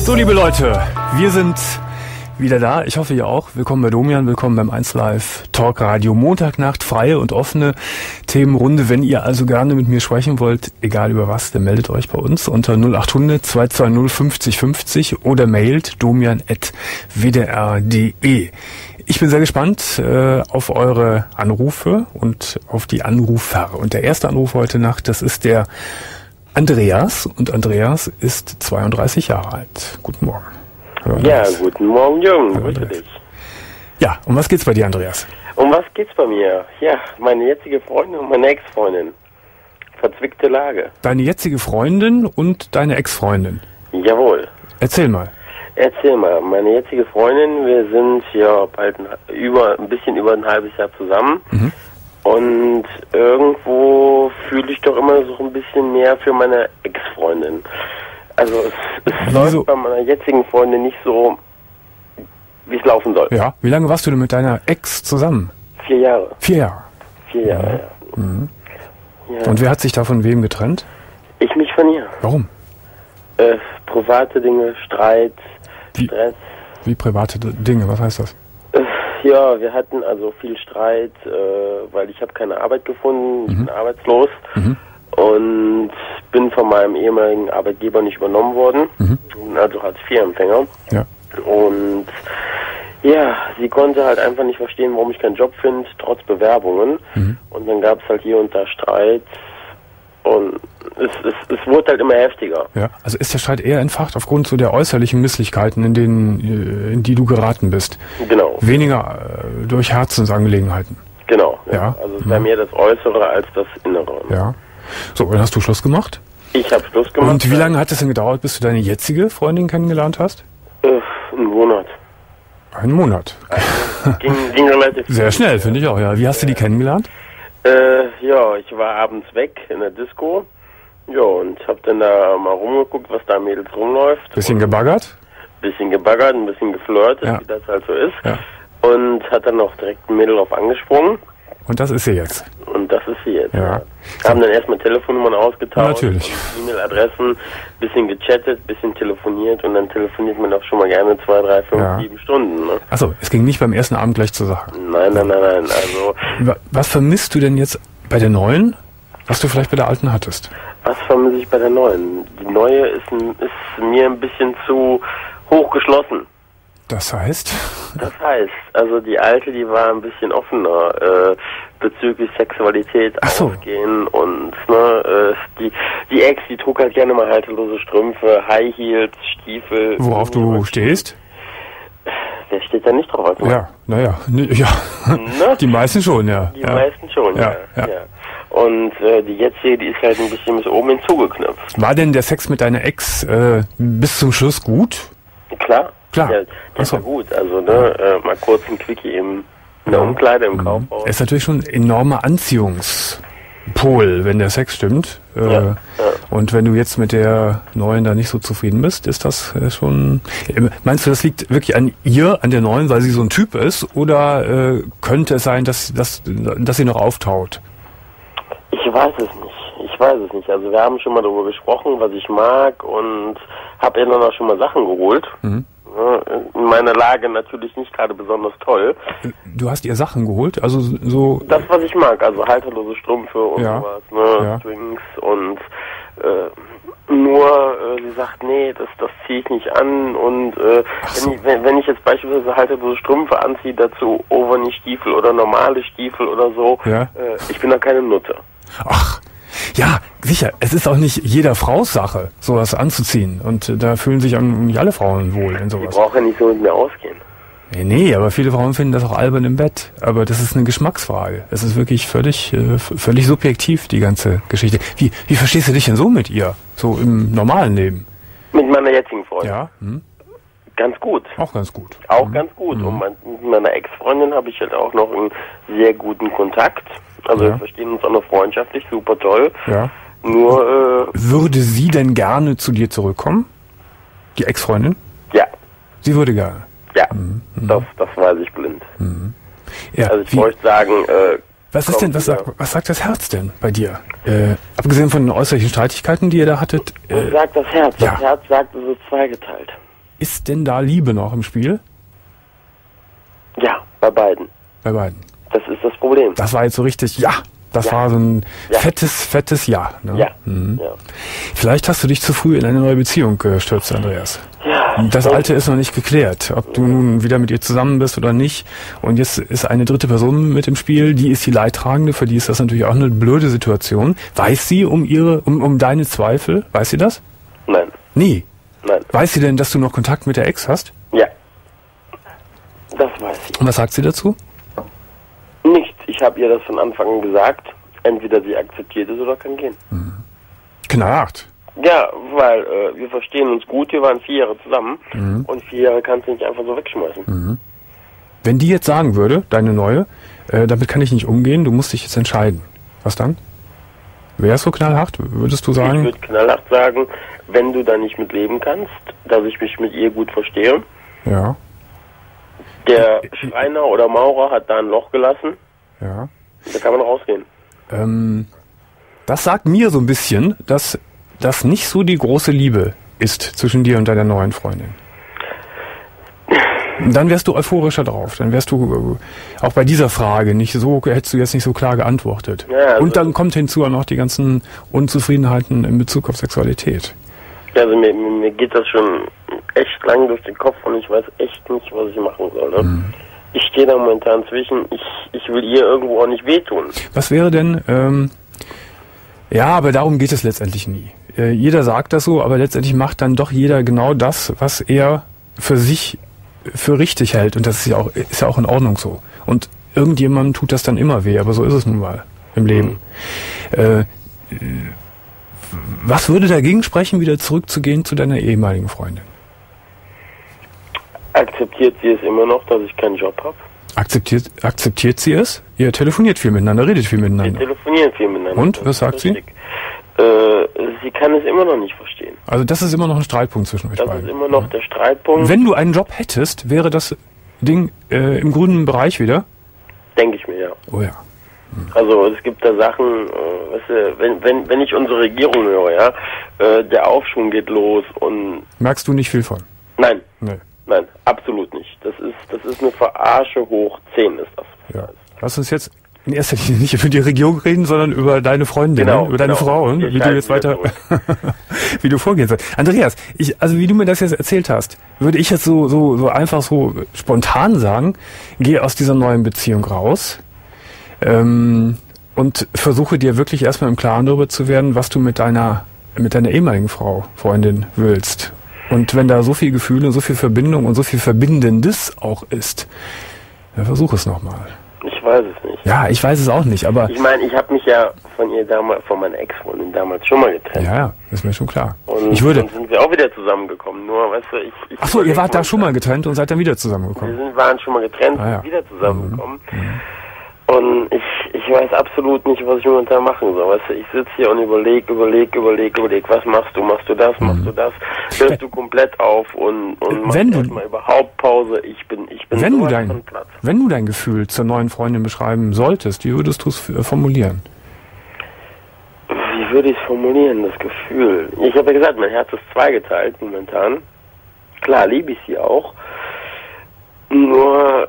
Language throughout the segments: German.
So, liebe Leute, wir sind wieder da. Ich hoffe, ihr auch. Willkommen bei Domian, willkommen beim 1Live Talk Radio. Montagnacht, freie und offene Themenrunde. Wenn ihr also gerne mit mir sprechen wollt, egal über was, dann meldet euch bei uns unter 0800 220 50 50 oder mailt domian@wdr.de. Ich bin sehr gespannt auf eure Anrufe und auf die Anrufer. Und der erste Anruf heute Nacht, das ist der Andreas. Und Andreas ist 32 Jahre alt. Guten Morgen. Ja, guten Morgen, Jürgen. Grüße dich. Ja, um was geht's bei dir, Andreas? Um was geht's bei mir? Ja, meine jetzige Freundin und meine Ex-Freundin. Verzwickte Lage. Deine jetzige Freundin und deine Ex-Freundin? Jawohl. Erzähl mal. Meine jetzige Freundin, wir sind ja bald ein bisschen über ein halbes Jahr zusammen. Mhm. Und irgendwo fühle ich doch immer so ein bisschen mehr für meine Ex-Freundin. Also es läuft bei meiner jetzigen Freundin nicht so, wie es laufen soll. Ja, wie lange warst du denn mit deiner Ex zusammen? 4 Jahre. 4 Jahre? 4 Jahre, ja. Mhm. Ja. Und wer hat sich da von wem getrennt? Ich mich von ihr. Warum? Private Dinge, Streit, Stress. Wie private Dinge, was heißt das? Ja, wir hatten also viel Streit, weil ich habe keine Arbeit gefunden, ich bin arbeitslos und bin von meinem ehemaligen Arbeitgeber nicht übernommen worden, also Hartz-IV-Empfänger. Ja. Und ja, sie konnte halt einfach nicht verstehen, warum ich keinen Job finde, trotz Bewerbungen. Und dann gab es halt hier und da Streit und es wurde halt immer heftiger. Ja, also ist der Streit eher entfacht aufgrund so der äußerlichen Misslichkeiten, in die du geraten bist? Genau. Weniger durch Herzensangelegenheiten? Genau. Ja. Also es war mehr das Äußere als das Innere. Ja. So, dann hast du Schluss gemacht? Ich habe Schluss gemacht. Und wie lange hat es denn gedauert, bis du deine jetzige Freundin kennengelernt hast? Einen Monat. Einen Monat? Ging relativ sehr schnell, finde ich auch, ja. Wie hast du die kennengelernt? Ja, ich war abends weg in der Disco. Ja, und hab dann da mal rumgeguckt, was da Mädels rumläuft. Bisschen gebaggert? Ein bisschen geflirtet, ja, wie das halt so ist. Ja. Und hat dann auch direkt ein Mädel drauf angesprungen. Und das ist sie jetzt? Und das ist sie jetzt, ja. Haben dann erstmal Telefonnummern ausgetauscht. Natürlich. E-Mail-Adressen, bisschen gechattet, bisschen telefoniert und dann telefoniert man auch schon mal gerne 2, 3, 5, 7 Stunden. Ne? Achso, es ging nicht beim ersten Abend gleich zur Sache? Nein. Also, was vermisst du denn jetzt bei der neuen, was du vielleicht bei der alten hattest? Was vermisse ich bei der neuen? Die neue ist mir ein bisschen zu hochgeschlossen. Das heißt? Das heißt, also die alte, die war ein bisschen offener bezüglich Sexualität ausgehen und die Ex, die trug halt gerne mal halterlose Strümpfe, High Heels, Stiefel. Worauf du stehst? Wer steht da nicht drauf? Ja, naja, ja. Ne? Die meisten schon, ja. Die meisten schon, ja. Und die jetzige, die ist halt ein bisschen bis oben hinzugeknüpft. War denn der Sex mit deiner Ex bis zum Schluss gut? Klar. Ja, das war gut. Also mal kurz ein Quickie in der Umkleide im Kaufhaus. Es ist natürlich schon ein enormer Anziehungspol, wenn der Sex stimmt. Ja. Und wenn du jetzt mit der neuen da nicht so zufrieden bist, ist das schon... Meinst du, das liegt wirklich an ihr, an der neuen, weil sie so ein Typ ist? Oder könnte es sein, dass sie noch auftaut? Ich weiß es nicht. Also wir haben schon mal darüber gesprochen, was ich mag und habe ihr dann auch schon mal Sachen geholt. In meiner Lage natürlich nicht gerade besonders toll. Du hast ihr Sachen geholt? Also so... Das, was ich mag, also halterlose Strümpfe und sowas, Strings und sie sagt, nee, das ziehe ich nicht an und wenn ich jetzt beispielsweise halterlose Strümpfe anziehe, dazu Overknee-Stiefel oder normale Stiefel oder so, ich bin da keine Nutte. Ach, ja, sicher. Es ist auch nicht jeder Frau's Sache, sowas anzuziehen. Und da fühlen sich nicht alle Frauen wohl in sowas. Die brauchen ja nicht so mit mir ausgehen. Nee, aber viele Frauen finden das auch albern im Bett. Aber das ist eine Geschmacksfrage. Es ist wirklich völlig subjektiv, die ganze Geschichte. Wie verstehst du dich denn so mit ihr? So im normalen Leben? Mit meiner jetzigen Freundin? Ja. Ganz gut. Auch ganz gut. Ganz gut. Und mit meiner Ex-Freundin habe ich halt auch noch einen sehr guten Kontakt. Also wir verstehen uns auch noch freundschaftlich, super toll. Ja. Nur, würde sie denn gerne zu dir zurückkommen? Die Ex-Freundin? Ja. Sie würde gerne? Ja, das weiß ich blind. Ja, also ich möchte sagen, was ist denn, was sagt das Herz denn bei dir? Abgesehen von den äußerlichen Streitigkeiten, die ihr da hattet? Was sagt das Herz? Das Herz sagt, es ist zweigeteilt. Ist denn da Liebe noch im Spiel? Ja, bei beiden. Bei beiden. Das ist das Problem. Das war jetzt so richtig, ja. Das war so ein fettes Ja. Ne? Ja. Ja. Vielleicht hast du dich zu früh in eine neue Beziehung gestürzt, Andreas. Ja. Das Alte ist noch nicht geklärt, ob du nun wieder mit ihr zusammen bist oder nicht. Und jetzt ist eine dritte Person mit im Spiel, die ist die Leidtragende, für die ist das natürlich auch eine blöde Situation. Weiß sie um deine Zweifel? Weiß sie das? Nein. Nie? Nein. Weiß sie denn, dass du noch Kontakt mit der Ex hast? Ja. Das weiß sie. Und was sagt sie dazu? Nichts. Ich habe ihr das von Anfang an gesagt. Entweder sie akzeptiert es oder kann gehen. Knallhart. Ja, weil wir verstehen uns gut. Wir waren 4 Jahre zusammen. Und 4 Jahre kannst du nicht einfach so wegschmeißen. Wenn die jetzt sagen würde, deine Neue, damit kann ich nicht umgehen, du musst dich jetzt entscheiden. Was dann? Wäre es so knallhart? Würdest du sagen? Ich würde knallhart sagen, wenn du da nicht mit leben kannst, dass ich mich mit ihr gut verstehe. Ja. Der Schreiner oder Maurer hat da ein Loch gelassen. Ja. Da kann man rausgehen. Das sagt mir so ein bisschen, dass das nicht so die große Liebe ist zwischen dir und deiner neuen Freundin. Dann wärst du euphorischer drauf. Dann wärst du auch bei dieser Frage hättest du jetzt nicht so klar geantwortet. Ja, also und dann kommt hinzu auch noch die ganzen Unzufriedenheiten in Bezug auf Sexualität. Also mir geht das schon echt lang durch den Kopf und ich weiß echt nicht, was ich machen soll. Ne? Ich stehe da momentan zwischen, ich will ihr irgendwo auch nicht wehtun. Was wäre denn, ja, aber darum geht es letztendlich nie. Jeder sagt das so, aber letztendlich macht dann doch jeder genau das, was er für sich für richtig hält. Und das ist ja auch in Ordnung so. Und irgendjemandem tut das dann immer weh, aber so ist es nun mal im Leben. Was würde dagegen sprechen, wieder zurückzugehen zu deiner ehemaligen Freundin? Akzeptiert sie es immer noch, dass ich keinen Job habe? Akzeptiert sie es? Ihr telefoniert viel miteinander, redet viel miteinander. Wir telefonieren viel miteinander. Und, was sagt sie? Sie kann es immer noch nicht verstehen. Also das ist immer noch ein Streitpunkt zwischen euch beiden. Das ist immer noch der Streitpunkt. Wenn du einen Job hättest, wäre das Ding im grünen Bereich wieder? Denke ich mir, ja. Oh ja. Also es gibt da Sachen, weißt du, wenn ich unsere Regierung höre, ja, der Aufschwung geht los und... Merkst du nicht viel von? Nein. Nee. Nein, absolut nicht. Das ist eine Verarsche hoch 10 ist das. Ja. Lass uns jetzt in erster Linie nicht über die Regierung reden, sondern über deine Freundin, über deine Frau, wie du jetzt weiter, wie du vorgehen sollst. Andreas, also wie du mir das jetzt erzählt hast, würde ich jetzt so einfach so spontan sagen, geh aus dieser neuen Beziehung raus, und versuche dir wirklich erstmal im Klaren darüber zu werden, was du mit deiner ehemaligen Freundin willst. Und wenn da so viel Gefühle, so viel Verbindung und so viel Verbindendes auch ist, dann versuch es nochmal. Ich weiß es nicht. Ja, ich weiß es auch nicht, aber... Ich meine, ich habe mich ja von meiner Ex-Freundin damals schon mal getrennt. Ja, ist mir schon klar. Und dann sind wir auch wieder zusammengekommen. Nur, weißt du, Ach so, ihr wart da schon mal getrennt und seid dann wieder zusammengekommen? Wir waren schon mal getrennt und wieder zusammengekommen. Und ich weiß absolut nicht, was ich momentan machen soll. Weißt du, ich sitze hier und überleg. Was machst du? Machst du das? Machst du das? Hörst du komplett auf und machst erstmal überhaupt Pause? Ich bin von Platz. Wenn du dein Gefühl zur neuen Freundin beschreiben solltest, wie würdest du es formulieren? Wie würde ich es formulieren, das Gefühl? Ich habe ja gesagt, mein Herz ist zweigeteilt momentan. Klar, liebe ich sie auch. Nur...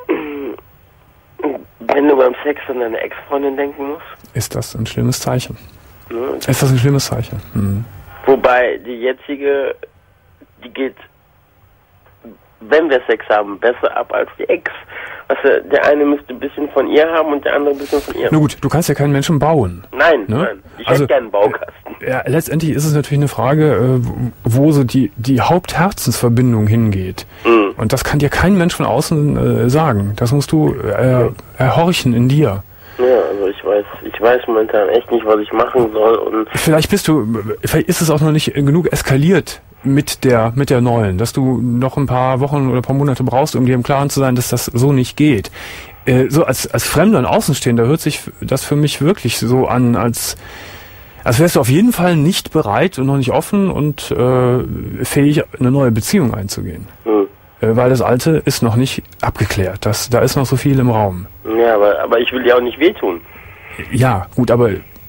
Wenn du beim Sex an deine Ex-Freundin denken musst? Ist das ein schlimmes Zeichen? Ja. Ist das ein schlimmes Zeichen? Mhm. Wobei die jetzige, die geht, wenn wir Sex haben, besser ab als die Ex. Also der eine müsste ein bisschen von ihr haben und der andere ein bisschen von ihr. Na gut, du kannst ja keinen Menschen bauen. Nein, ne? Nein. Ich hätte gerne einen Baukasten. Ja, letztendlich ist es natürlich eine Frage, wo so die Hauptherzensverbindung hingeht. Mhm. Und das kann dir kein Mensch von außen sagen. Das musst du erhorchen in dir. Ja, also ich weiß momentan echt nicht, was ich machen soll. Und vielleicht ist es auch noch nicht genug eskaliert mit der neuen, dass du noch ein paar Wochen oder ein paar Monate brauchst, um dir im Klaren zu sein, dass das so nicht geht. So als Fremder und Außenstehender hört sich das für mich wirklich so an, als wärst du auf jeden Fall nicht bereit und noch nicht offen und fähig, eine neue Beziehung einzugehen. Mhm. Weil das Alte ist noch nicht abgeklärt. Da ist noch so viel im Raum. Ja, aber ich will dir auch nicht wehtun. Ja, gut, aber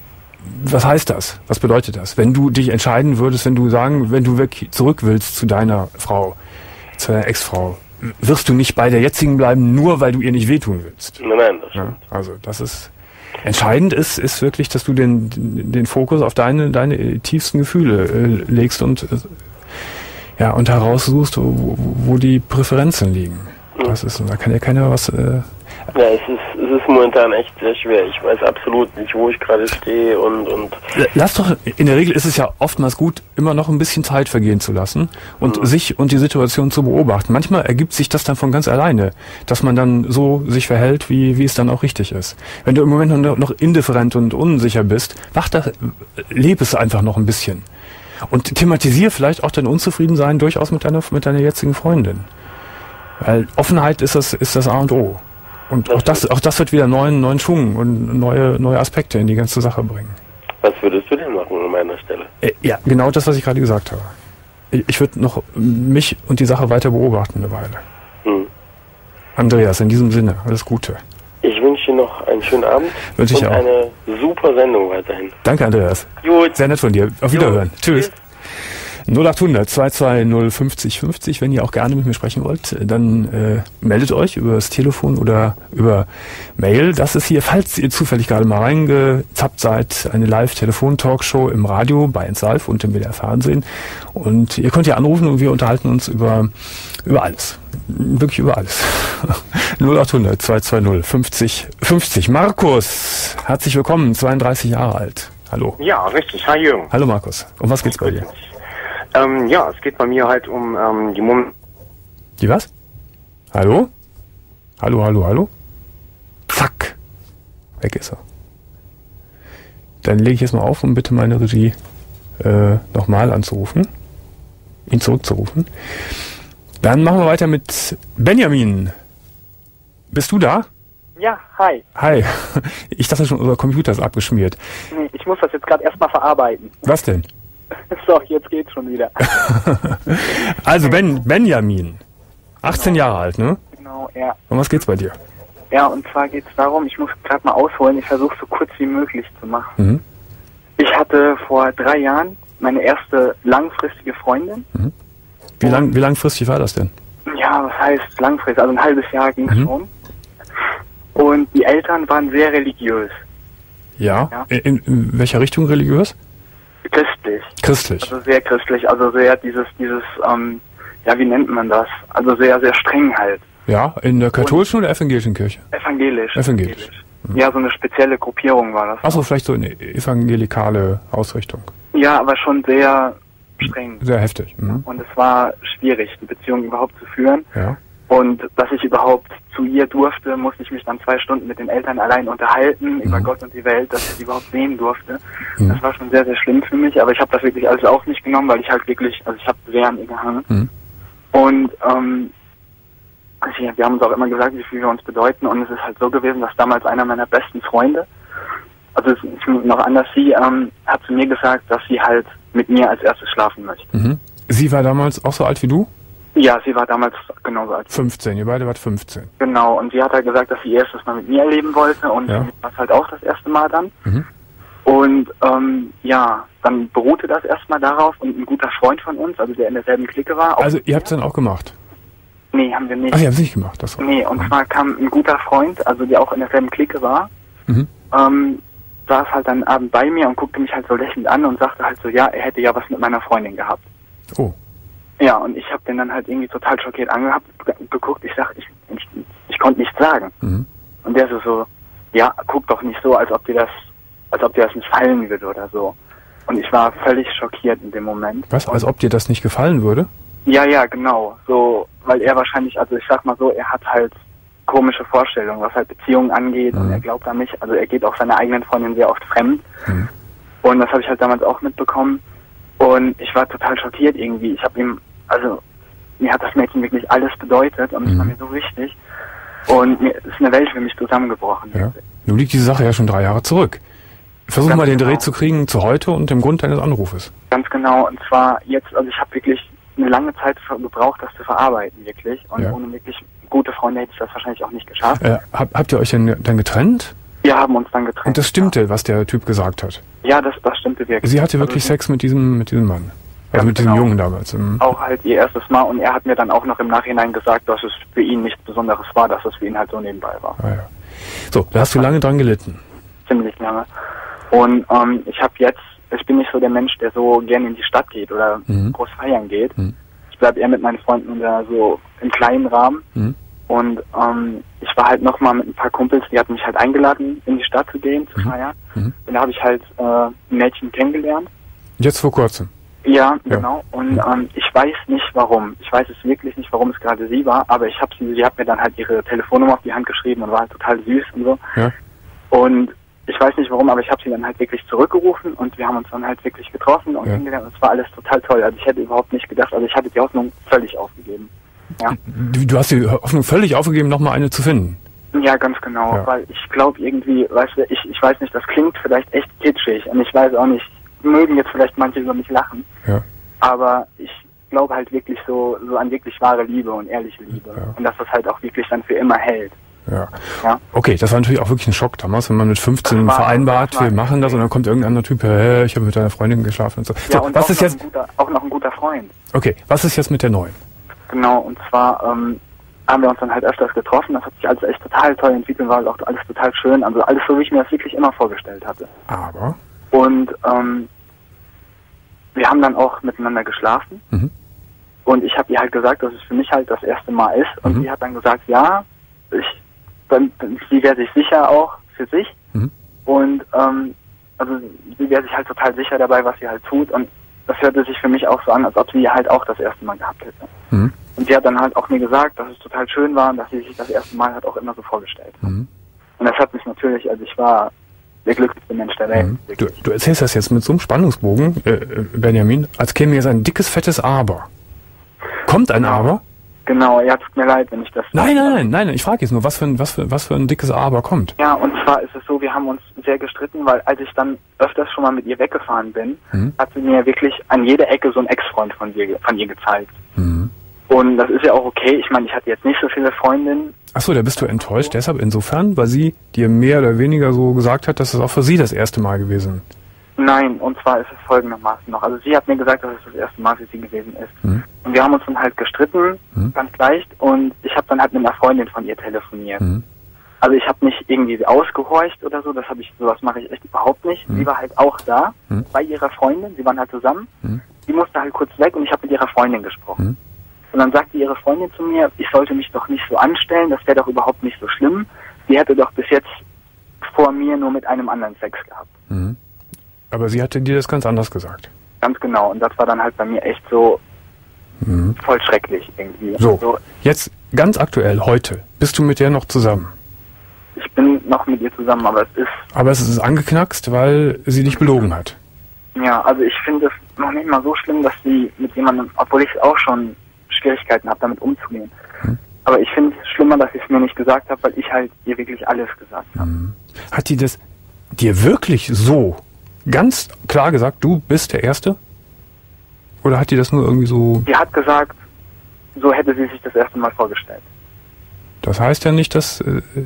Was heißt das? Was bedeutet das? Wenn du dich entscheiden würdest, wenn du wirklich zurück willst zu deiner Frau, zu deiner Ex-Frau, wirst du nicht bei der jetzigen bleiben, nur weil du ihr nicht wehtun willst. Nein, das stimmt. Ja, also das ist entscheidend ist wirklich, dass du den Fokus auf deine tiefsten Gefühle legst und heraussuchst, wo die Präferenzen liegen. Das ist, da kann ja keiner was. Ja, es ist momentan echt sehr schwer. Ich weiß absolut nicht, wo ich gerade stehe und. Lass doch, in der Regel ist es ja oftmals gut, immer noch ein bisschen Zeit vergehen zu lassen und sich und die Situation zu beobachten. Manchmal ergibt sich das dann von ganz alleine, dass man dann so sich verhält, wie es dann auch richtig ist. Wenn du im Moment noch indifferent und unsicher bist, lebe es einfach noch ein bisschen. Und thematisiere vielleicht auch dein Unzufriedensein durchaus mit deiner jetzigen Freundin. Weil Offenheit ist das A und O. Und auch das wird wieder neuen Schwung und neue Aspekte in die ganze Sache bringen. Was würdest du denn machen an meiner Stelle? Ja, genau das, was ich gerade gesagt habe. Ich würde noch mich und die Sache weiter beobachten eine Weile. Andreas, in diesem Sinne, alles Gute. Ich wünsche dir noch einen schönen Abend und auch eine super Sendung weiterhin. Danke, Andreas. Gut. Sehr nett von dir. Auf Wiederhören. Tschüss. 0800 220 50 50. Wenn ihr auch gerne mit mir sprechen wollt, dann meldet euch über das Telefon oder über Mail. Das ist hier, falls ihr zufällig gerade mal reingezappt seid, eine Live-Telefon-Talkshow im Radio bei 1 Live und im WDR Fernsehen. Und ihr könnt hier anrufen und wir unterhalten uns über alles. Wirklich über alles. 0800 220 50 50. Markus, herzlich willkommen, 32 Jahre alt. Hallo. Ja, richtig. Hi Jürgen. Hallo Markus. Um was geht's bei dir? Ja, es geht bei mir halt um die Die was? Hallo? Hallo? Zack. Weg ist er. Dann lege ich jetzt mal auf und bitte meine Regie nochmal anzurufen. Ihn zurückzurufen. Dann machen wir weiter mit Benjamin. Bist du da? Ja, hi. Hi. Ich dachte schon, unser Computer ist abgeschmiert. Nee, ich muss das jetzt gerade erstmal verarbeiten. Was denn? So, jetzt geht's schon wieder. Also Benjamin, 18 Jahre alt, ne? Genau, ja. Um was geht's bei dir? Ja, und zwar geht's darum, ich muss gerade mal ausholen, ich versuche so kurz wie möglich zu machen. Ich hatte vor 3 Jahren meine erste langfristige Freundin. Wie langfristig war das denn? Ja, was heißt langfristig? Also ein halbes Jahr ging's schon. Und die Eltern waren sehr religiös. Ja? In welcher Richtung religiös? Christlich. Also sehr christlich, also sehr dieses, wie nennt man das? Also sehr, sehr streng halt. Ja, in der katholischen oder evangelischen Kirche? Evangelisch. Ja, so eine spezielle Gruppierung war das. Achso, vielleicht so eine evangelikale Ausrichtung. Ja, aber schon sehr streng. Sehr heftig. Und es war schwierig, die Beziehung überhaupt zu führen. Ja. Und dass ich überhaupt zu ihr durfte, musste ich mich dann 2 Stunden mit den Eltern allein unterhalten über Gott und die Welt, dass ich sie überhaupt sehen durfte. Das war schon sehr, sehr schlimm für mich, aber ich habe das wirklich alles auf mich genommen, weil ich halt wirklich, also ich habe sehr an ihr gehangen. Und wir haben uns auch immer gesagt, wie viel wir uns bedeuten, und es ist halt so gewesen, dass damals einer meiner besten Freunde, also noch anders, sie hat zu mir gesagt, dass sie halt mit mir als erstes schlafen möchte. Sie war damals auch so alt wie du? Ja, sie war damals genauso alt. 15, ihr beide wart 15. Genau, und sie hat halt gesagt, dass sie erstes Mal mit mir erleben wollte, und für mich war es halt auch das erste Mal dann. Und dann beruhte das erstmal darauf, und ein guter Freund von uns, also der in derselben Clique war. Also ihr habt es dann auch gemacht? Nee, haben wir nicht. Ach, ihr habt es nicht gemacht? Das war nee, und zwar kam ein guter Freund, also der auch in derselben Clique war, saß halt dann abend bei mir und guckte mich halt so lächelnd an und sagte halt so, ja, er hätte ja was mit meiner Freundin gehabt. Oh. Ja, und ich habe den dann halt irgendwie total schockiert geguckt. Ich sag, ich konnte nichts sagen. Und der so, ja, guck doch nicht so, als ob dir das nicht fallen würde oder so. Und ich war völlig schockiert in dem Moment. Was? Als ob dir das nicht gefallen würde? Ja, genau. So, weil er wahrscheinlich, also ich sag mal so, er hat halt komische Vorstellungen, was halt Beziehungen angeht, und er glaubt an mich, also er geht auch seiner eigenen Freundin sehr oft fremd. Und das habe ich halt damals auch mitbekommen. Und ich war total schockiert irgendwie. Ich habe ihm, also mir hat das Mädchen wirklich alles bedeutet, und es war mir so wichtig. Und mir ist eine Welt für mich zusammengebrochen. Ja. Nun liegt diese Sache ja schon 3 Jahre zurück. Versuch mal den Dreh zu kriegen zu heute und dem Grund deines Anrufes. Ganz genau. Und zwar jetzt, also ich habe wirklich eine lange Zeit gebraucht, das zu verarbeiten, wirklich. Und ohne wirklich gute Freunde hätte ich das wahrscheinlich auch nicht geschafft. Habt ihr euch denn getrennt? Wir haben uns dann getrennt. Und das stimmte, was der Typ gesagt hat? Ja, das stimmte wirklich. Sie hatte wirklich Sex mit diesem Mann? Also mit diesem Jungen damals? Auch halt ihr erstes Mal, und er hat mir dann auch noch im Nachhinein gesagt, dass es für ihn nichts Besonderes war, dass es für ihn halt so nebenbei war. Ah, ja. So, da hast du lange dran gelitten. Ziemlich lange. Und ich bin nicht so der Mensch, der so gerne in die Stadt geht oder groß feiern geht. Ich bleibe eher mit meinen Freunden so im kleinen Rahmen. Und ich war halt nochmal mit ein paar Kumpels, die hatten mich halt eingeladen, in die Stadt zu gehen, zu feiern. Und da habe ich halt ein Mädchen kennengelernt. Jetzt vor kurzem? Ja, genau. Und ich weiß nicht warum. Ich weiß es wirklich nicht, warum es gerade sie war, aber sie hat mir dann halt ihre Telefonnummer auf die Hand geschrieben und war halt total süß und so. Ja. Und ich weiß nicht warum, aber ich habe sie dann halt wirklich zurückgerufen und wir haben uns dann halt wirklich getroffen und kennengelernt. Und es war alles total toll. Also ich hätte überhaupt nicht gedacht, also ich hatte die Hoffnung völlig aufgegeben. Ja. Du hast die Hoffnung völlig aufgegeben, nochmal eine zu finden? Ja, ganz genau. Weil ich glaube irgendwie, weißt du, ich weiß nicht, das klingt vielleicht echt kitschig und ich weiß auch nicht, mögen jetzt vielleicht manche über mich lachen, aber ich glaube halt wirklich so an wirklich wahre Liebe und ehrliche Liebe und dass das halt auch wirklich dann für immer hält. Ja. Okay, das war natürlich auch wirklich ein Schock damals, wenn man mit 15 vereinbart, wir machen das und dann kommt irgendein anderer Typ, ich habe mit deiner Freundin geschlafen und so. Ja, und was ist jetzt auch noch ein guter Freund. Okay, was ist jetzt mit der neuen? Genau, und zwar haben wir uns dann halt öfters getroffen, das hat sich alles echt total toll entwickelt, war auch alles total schön, also alles so, wie ich mir das wirklich immer vorgestellt hatte. Aber? Und wir haben dann auch miteinander geschlafen und ich habe ihr halt gesagt, dass es für mich halt das erste Mal ist und sie hat dann gesagt, ja, sie wäre sich sicher auch für sich und also sie wäre sich halt total sicher dabei, was sie halt tut und das hörte sich für mich auch so an, als ob sie halt auch das erste Mal gehabt hätte. Und sie hat dann halt auch mir gesagt, dass es total schön war und dass sie sich das erste Mal halt auch immer so vorgestellt hat. Und das hat mich natürlich, also ich war der glücklichste Mensch der Welt. Du erzählst das jetzt mit so einem Spannungsbogen, Benjamin, als käme jetzt ein dickes, fettes Aber. Kommt ein Aber? Genau, ja, tut mir leid, wenn ich das... Nein, ich frage jetzt nur, was für ein dickes Aber kommt. Ja, und zwar ist es so, wir haben uns sehr gestritten, weil als ich dann öfters schon mal mit ihr weggefahren bin, hat sie mir wirklich an jeder Ecke so einen Ex-Freund von ihr gezeigt. Und das ist ja auch okay, ich meine, ich hatte jetzt nicht so viele Freundinnen. Achso, da bist du enttäuscht, deshalb insofern, weil sie dir mehr oder weniger so gesagt hat, dass es auch für sie das erste Mal gewesen ist. Nein, und zwar ist es folgendermaßen noch. Also sie hat mir gesagt, dass es das erste Mal für sie gewesen ist. Und wir haben uns dann halt gestritten, ganz leicht, und ich habe dann halt mit einer Freundin von ihr telefoniert. Also ich habe nicht irgendwie ausgehorcht oder so, sowas mache ich echt überhaupt nicht. Sie war halt auch da, bei ihrer Freundin, sie waren halt zusammen. Sie musste halt kurz weg und ich habe mit ihrer Freundin gesprochen. Und dann sagte ihre Freundin zu mir, ich sollte mich doch nicht so anstellen, das wäre doch überhaupt nicht so schlimm. Sie hätte doch bis jetzt vor mir nur mit einem anderen Sex gehabt. Aber sie hatte dir das ganz anders gesagt. Ganz genau, und das war dann halt bei mir echt so voll schrecklich irgendwie. So, jetzt ganz aktuell, heute, bist du mit der noch zusammen? Ich bin noch mit ihr zusammen, aber es ist angeknackst, weil sie dich belogen hat. Ja, also ich finde es noch nicht mal so schlimm, dass sie mit jemandem, obwohl ich auch schon Schwierigkeiten habe, damit umzugehen. Aber ich finde es schlimmer, dass ich es mir nicht gesagt habe, weil ich halt ihr wirklich alles gesagt habe. Hat die das dir wirklich so ganz klar gesagt, du bist der Erste? Oder hat die das nur irgendwie so... Sie hat gesagt, so hätte sie sich das erste Mal vorgestellt. Das heißt ja nicht, dass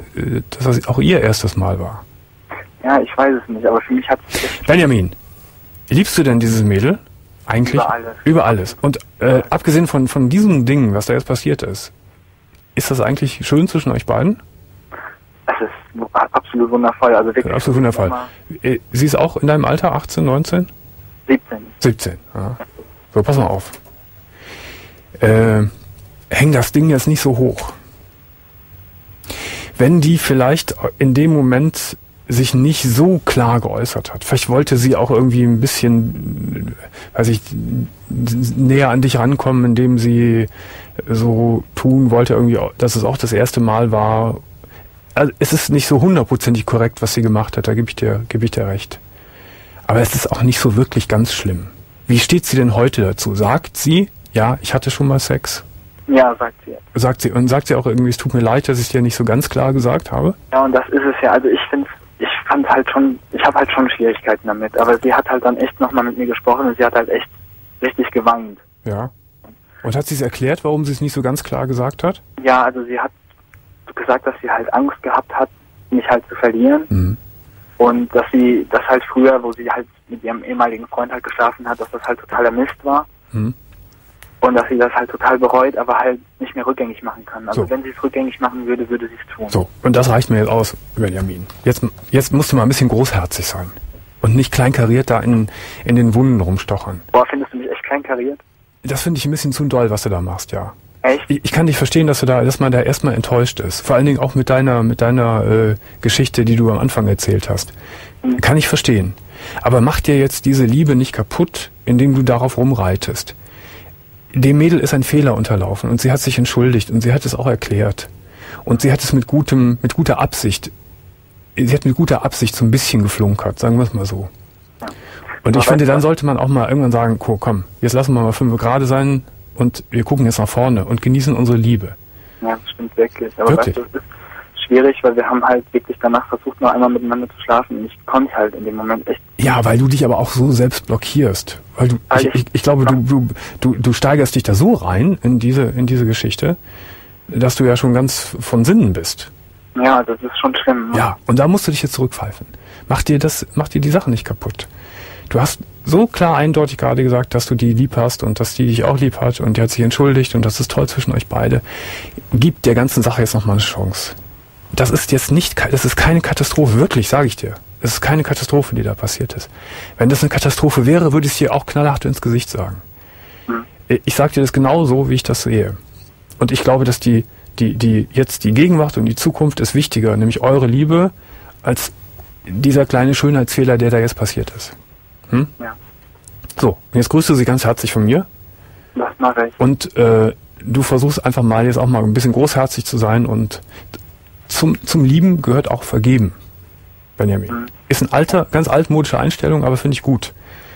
das auch ihr erstes Mal war. Ja, ich weiß es nicht, aber für mich hat es... Benjamin, liebst du denn dieses Mädel? Eigentlich? Über alles. Über alles. Und abgesehen von diesem Ding, was da jetzt passiert ist das eigentlich schön zwischen euch beiden? Es ist absolut wundervoll. Also wirklich absolut wundervoll. Sie ist auch in deinem Alter, 18, 19? 17, ja. So, pass mal auf. Häng das Ding jetzt nicht so hoch. Wenn die vielleicht in dem Moment sich nicht so klar geäußert hat. Vielleicht wollte sie auch irgendwie ein bisschen, näher an dich rankommen, indem sie so tun wollte, irgendwie, dass es auch das erste Mal war. Also es ist nicht so hundertprozentig korrekt, was sie gemacht hat, da gebe ich dir recht. Aber es ist auch nicht so wirklich ganz schlimm. Wie steht sie denn heute dazu? Sagt sie, ja, ich hatte schon mal Sex? Ja, sagt sie. Sagt sie auch irgendwie, es tut mir leid, dass ich dir nicht so ganz klar gesagt habe? Ja, und das ist es ja. Also ich habe halt schon Schwierigkeiten damit. Aber sie hat halt dann echt nochmal mit mir gesprochen und sie hat halt echt richtig geweint. Ja. Und hat sie es erklärt, warum sie es nicht so ganz klar gesagt hat? Ja, also sie hat gesagt, dass sie halt Angst gehabt hat, mich halt zu verlieren. Und dass sie das halt früher, wo sie halt mit ihrem ehemaligen Freund halt geschlafen hat, dass das halt totaler Mist war. Und dass sie das halt total bereut, aber halt nicht mehr rückgängig machen kann. Also wenn sie es rückgängig machen würde, würde sie es tun. So, und das reicht mir jetzt aus, Benjamin. Jetzt musst du mal ein bisschen großherzig sein. Und nicht kleinkariert da in den Wunden rumstochern. Boah, findest du mich echt kleinkariert? Das finde ich ein bisschen zu doll, was du da machst, ja. Echt? Ich kann dich verstehen, dass man da erstmal enttäuscht ist. Vor allen Dingen auch mit deiner Geschichte, die du am Anfang erzählt hast. Kann ich verstehen. Aber mach dir jetzt diese Liebe nicht kaputt, indem du darauf rumreitest. Dem Mädel ist ein Fehler unterlaufen und sie hat sich entschuldigt und sie hat es auch erklärt. Und sie hat es mit guter Absicht so ein bisschen geflunkert, sagen wir es mal so. Und ich finde, dann sollte man auch mal irgendwann sagen, komm, jetzt lassen wir mal 5 gerade sein und wir gucken jetzt nach vorne und genießen unsere Liebe. Ja, das stimmt wirklich. Aber wirklich? Weißt du, es ist schwierig, weil wir haben halt wirklich danach versucht, noch einmal miteinander zu schlafen und ich konnte halt in dem Moment echt. Ja, weil du dich aber auch so selbst blockierst. Weil ich glaube, du steigerst dich da so rein in diese Geschichte, dass du ja schon ganz von Sinnen bist. Ja, das ist schon schlimm. Ne? Ja, und da musst du dich jetzt zurückpfeifen. Mach dir die Sache nicht kaputt. Du hast so klar eindeutig gerade gesagt, dass du die lieb hast und dass die dich auch lieb hat und die hat sich entschuldigt und das ist toll zwischen euch beide. Gib der ganzen Sache jetzt nochmal eine Chance. Das ist keine Katastrophe, wirklich, sage ich dir. Es ist keine Katastrophe, die da passiert ist. Wenn das eine Katastrophe wäre, würde ich es dir auch knallhart ins Gesicht sagen. Ich sage dir das genauso, wie ich das sehe. Und ich glaube, dass die Gegenwart und die Zukunft ist wichtiger, nämlich eure Liebe, als dieser kleine Schönheitsfehler, der da jetzt passiert ist. Ja. So, und jetzt grüßt du sie ganz herzlich von mir. Das mache ich. Und du versuchst einfach mal jetzt auch mal ein bisschen großherzig zu sein und zum Lieben gehört auch Vergeben, Benjamin. Ist eine ganz altmodische Einstellung, aber finde ich gut.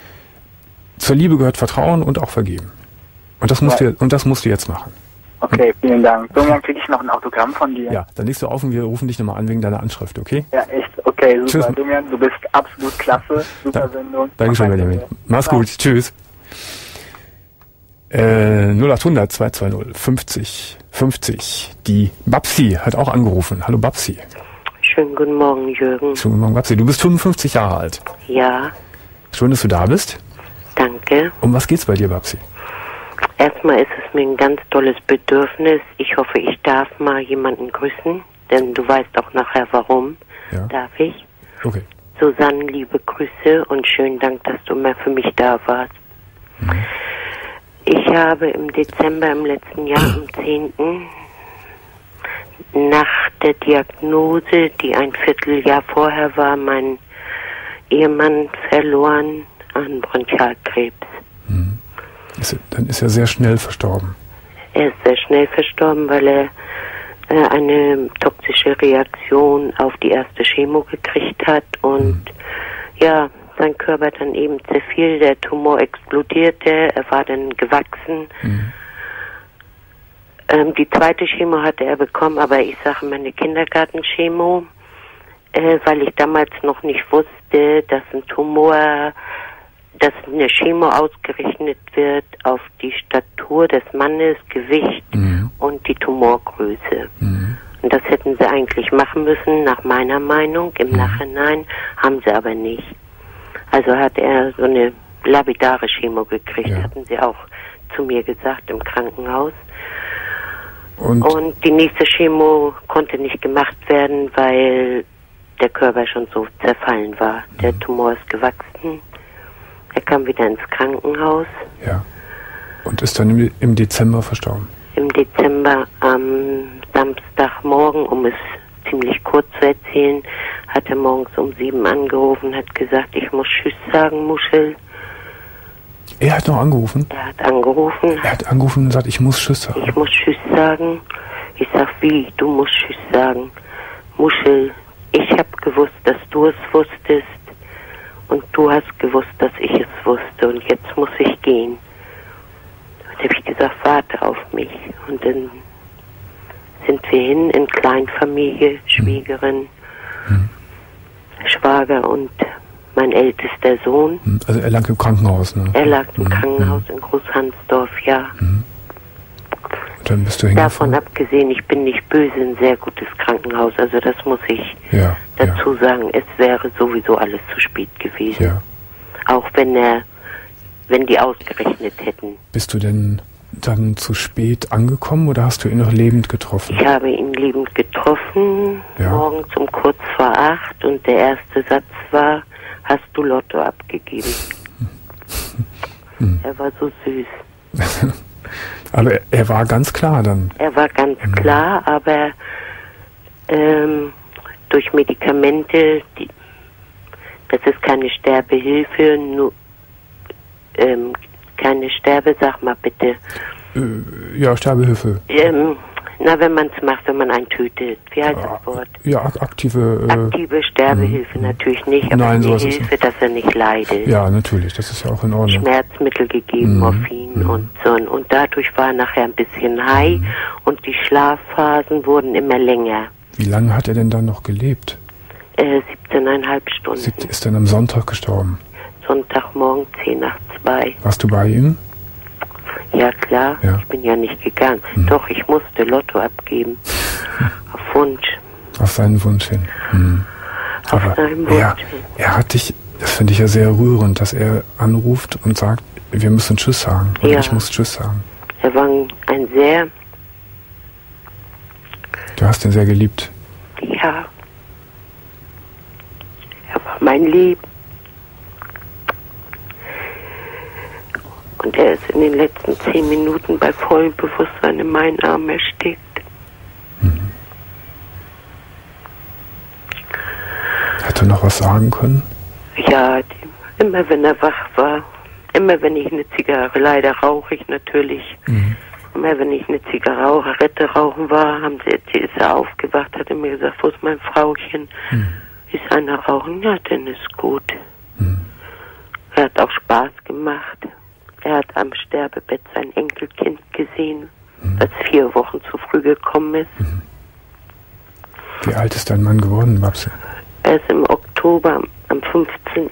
Zur Liebe gehört Vertrauen und auch Vergeben. Und das musst du jetzt machen. Okay, vielen Dank. Irgendwann kriege ich noch ein Autogramm von dir. Ja, dann legst du auf und wir rufen dich nochmal an wegen deiner Anschrift, okay? Ja, echt. Okay, super. Tschüss. Domian, du bist absolut klasse. Super Sendung. Dankeschön, Benjamin. Mach's gut. Tschüss. 0800 220 50 50. Die Babsi hat auch angerufen. Hallo Babsi. Schönen guten Morgen, Jürgen. Schönen guten Morgen, Babsi. Du bist 55 Jahre alt. Ja. Schön, dass du da bist. Danke. Um was geht's bei dir, Babsi? Erstmal ist es mir ein ganz tolles Bedürfnis. Ich hoffe, ich darf mal jemanden grüßen, denn du weißt auch nachher warum. Ja. Darf ich? Okay. Susanne, liebe Grüße und schönen Dank, dass du mal für mich da warst. Ich habe im Dezember im letzten Jahr, am 10. nach der Diagnose, die ein Vierteljahr vorher war, meinen Ehemann verloren an Bronchialkrebs. Dann ist er sehr schnell verstorben. Er ist sehr schnell verstorben, weil er eine toxische Reaktion auf die erste Chemo gekriegt hat und ja, sein Körper dann eben zerfiel, der Tumor explodierte, er war dann gewachsen. Die zweite Chemo hatte er bekommen, aber ich sage meine Kindergartenchemo, weil ich damals noch nicht wusste, dass ein Tumor, dass eine Chemo ausgerechnet wird auf die Statur des Mannes, Gewicht und die Tumorgröße. Und das hätten sie eigentlich machen müssen, nach meiner Meinung. Im Nachhinein haben sie aber nicht. Also hat er so eine lapidare Chemo gekriegt, hatten sie auch zu mir gesagt im Krankenhaus. Und die nächste Chemo konnte nicht gemacht werden, weil der Körper schon so zerfallen war. Der Tumor ist gewachsen. Er kam wieder ins Krankenhaus. Ja. Und ist dann im Dezember verstorben? Im Dezember am Samstagmorgen, um es ziemlich kurz zu erzählen, hat er morgens um 7 angerufen, hat gesagt, ich muss Tschüss sagen, Muschel. Er hat noch angerufen? Er hat angerufen. Er hat angerufen und gesagt, ich muss Tschüss sagen. Ich muss Tschüss sagen. Ich sag, wie? Du musst Tschüss sagen. Muschel, ich hab gewusst, dass du es wusstest. Und du hast gewusst, dass ich es wusste. Und jetzt muss ich gehen. Dann habe ich gesagt, warte auf mich. Und dann sind wir hin in Kleinfamilie, Schwiegerin, Schwager und mein ältester Sohn. Also er lag im Krankenhaus, ne? Er lag im Krankenhaus in Großhansdorf, ja. Dann bist du Davon abgesehen, ich bin nicht böse, ein sehr gutes Krankenhaus. Also das muss ich dazu sagen. Es wäre sowieso alles zu spät gewesen. Ja. Auch wenn die ausgerechnet hätten. Bist du denn dann zu spät angekommen oder hast du ihn noch lebend getroffen? Ich habe ihn lebend getroffen, morgens um kurz vor 8 und der erste Satz war, hast du Lotto abgegeben? Er war so süß. Aber er war ganz klar dann? Er war ganz klar, aber durch Medikamente, das ist keine Sterbehilfe, nur keine Sterbe, sag mal bitte. Ja, Sterbehilfe. Wenn man es macht, wenn man einen tötet. Wie heißt das Wort? Ja, aktive Sterbehilfe natürlich nicht, aber nein, die Hilfe, dass er nicht leidet. Ja, natürlich, das ist ja auch in Ordnung. Schmerzmittel gegeben, Morphin und so. Und dadurch war er nachher ein bisschen high und die Schlafphasen wurden immer länger. Wie lange hat er denn dann noch gelebt? 17,5 Stunden. Ist dann am Sonntag gestorben? Sonntagmorgen 10 nach 2. Warst du bei ihm? Ja, klar. Ja. Ich bin ja nicht gegangen. Doch, ich musste Lotto abgeben. Auf Wunsch. Auf seinen Wunsch hin. Aber auf seinen Wunsch hin. Er hat dich, das finde ich ja sehr rührend, dass er anruft und sagt, wir müssen Tschüss sagen. Oder ich muss Tschüss sagen. Er war ein sehr... Du hast ihn sehr geliebt. Ja. Er war mein Leben. Und er ist in den letzten 10 Minuten bei vollem Bewusstsein in meinen Armen erstickt. Hätte er noch was sagen können? Ja, immer wenn er wach war, immer wenn ich eine Zigarre, leider rauche ich natürlich, immer wenn ich eine Zigarette rauchen war, ist er aufgewacht, hat er mir gesagt, wo ist mein Frauchen? Ist einer rauchen? Ja, dann ist gut. Er hat auch Spaß gemacht. Er hat am Sterbebett sein Enkelkind gesehen, das 4 Wochen zu früh gekommen ist. Wie alt ist dein Mann geworden, Babsi? Er ist im Oktober, am 15.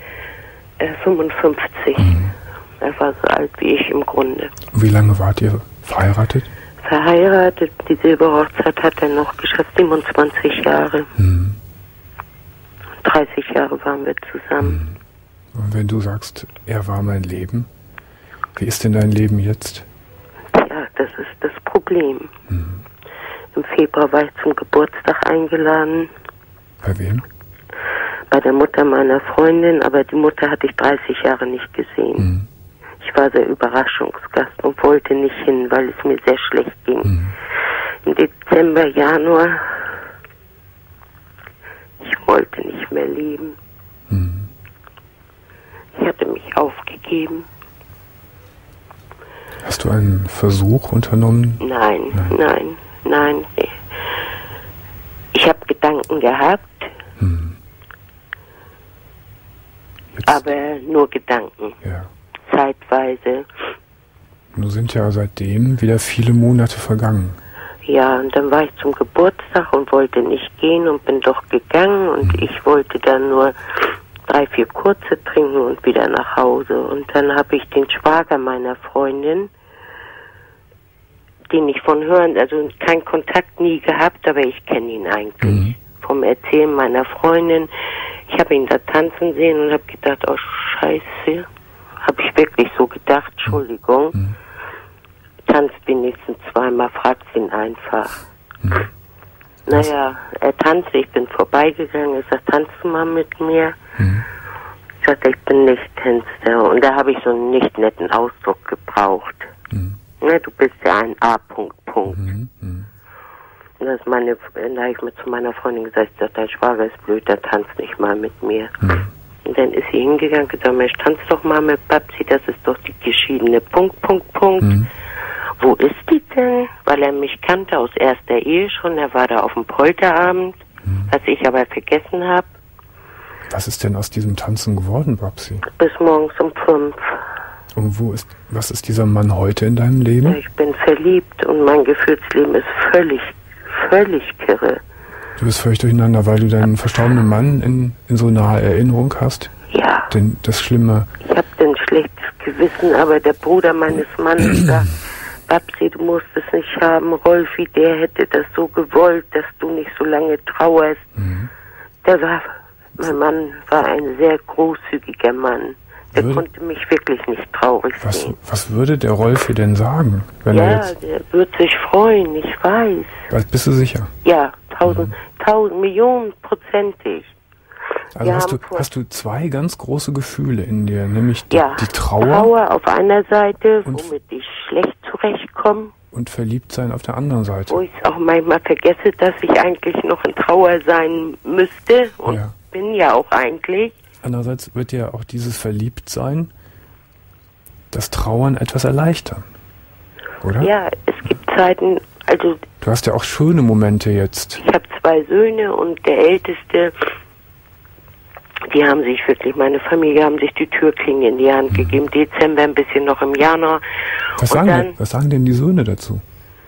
55. Er war so alt wie ich im Grunde. Wie lange wart ihr verheiratet? Verheiratet, die Silberhochzeit hat er noch geschafft, 27 Jahre. 30 Jahre waren wir zusammen. Und wenn du sagst, er war mein Leben, wie ist denn dein Leben jetzt? Ja, das ist das Problem. Im Februar war ich zum Geburtstag eingeladen. Bei wem? Bei der Mutter meiner Freundin, aber die Mutter hatte ich 30 Jahre nicht gesehen. Ich war sehr Überraschungsgast und wollte nicht hin, weil es mir sehr schlecht ging. Im Dezember, Januar, ich wollte nicht mehr leben. Ich hatte mich aufgegeben. Hast du einen Versuch unternommen? Nein. Ich habe Gedanken gehabt, aber nur Gedanken. Ja. Zeitweise. Nun sind ja seitdem wieder viele Monate vergangen. Ja, und dann war ich zum Geburtstag und wollte nicht gehen und bin doch gegangen und ich wollte dann nur 3, 4 kurze trinken und wieder nach Hause. Und dann habe ich den Schwager meiner Freundin, den ich von hören, also keinen Kontakt nie gehabt, aber ich kenne ihn eigentlich. Vom Erzählen meiner Freundin. Ich habe ihn da tanzen sehen und habe gedacht, oh Scheiße. Habe ich wirklich so gedacht, Entschuldigung. Tanzt wenigstens 2-mal, fragt ihn einfach. Naja, er tanzte, ich bin vorbeigegangen, er sagt, tanzt du mal mit mir? Ich sagte, ich bin nicht Tänzer. Und da habe ich so einen nicht netten Ausdruck gebraucht. Ne, du bist ja ein A-Punkt. Und das da habe ich mir zu meiner Freundin gesagt, dein Schwager ist blöd, der tanzt nicht mal mit mir. Und dann ist sie hingegangen und gesagt, Mensch, tanz doch mal mit Babsi, das ist doch die geschiedene Punkt. Wo ist die denn? Weil er mich kannte aus erster Ehe schon, er war da auf dem Polterabend, was ich aber vergessen habe. Was ist denn aus diesem Tanzen geworden, Babsi? Bis morgens um 5. Und was ist dieser Mann heute in deinem Leben? Ich bin verliebt und mein Gefühlsleben ist völlig kirre. Du bist völlig durcheinander, weil du deinen verstorbenen Mann in so naher Erinnerung hast? Ja. Das Schlimme. Ich habe ein schlechtes Gewissen, aber der Bruder meines Mannes da Babsi, du musst es nicht haben. Rolfi, der hätte das so gewollt, dass du nicht so lange trauerst. Mein Mann war ein sehr großzügiger Mann. Der konnte mich wirklich nicht traurig sehen. Was würde der Rolfi denn sagen? Wenn der würde sich freuen, ich weiß. Bist du sicher? Ja, 1000 Millionenprozentig. Also hast du zwei ganz große Gefühle in dir, nämlich die Trauer. Trauer auf einer Seite, womit ich schlecht zurechtkomme. Und Verliebtsein auf der anderen Seite. Wo ich es auch manchmal vergesse, dass ich eigentlich noch in Trauer sein müsste. Und bin ja auch eigentlich. Andererseits wird ja auch dieses Verliebtsein das Trauern etwas erleichtern, oder? Ja, es gibt Zeiten, also... Du hast ja auch schöne Momente jetzt. Ich habe 2 Söhne und der Älteste, die haben sich wirklich, meine Familie haben sich die Türklinge in die Hand gegeben. Dezember, ein bisschen noch im Januar. Was sagen denn die Söhne dazu?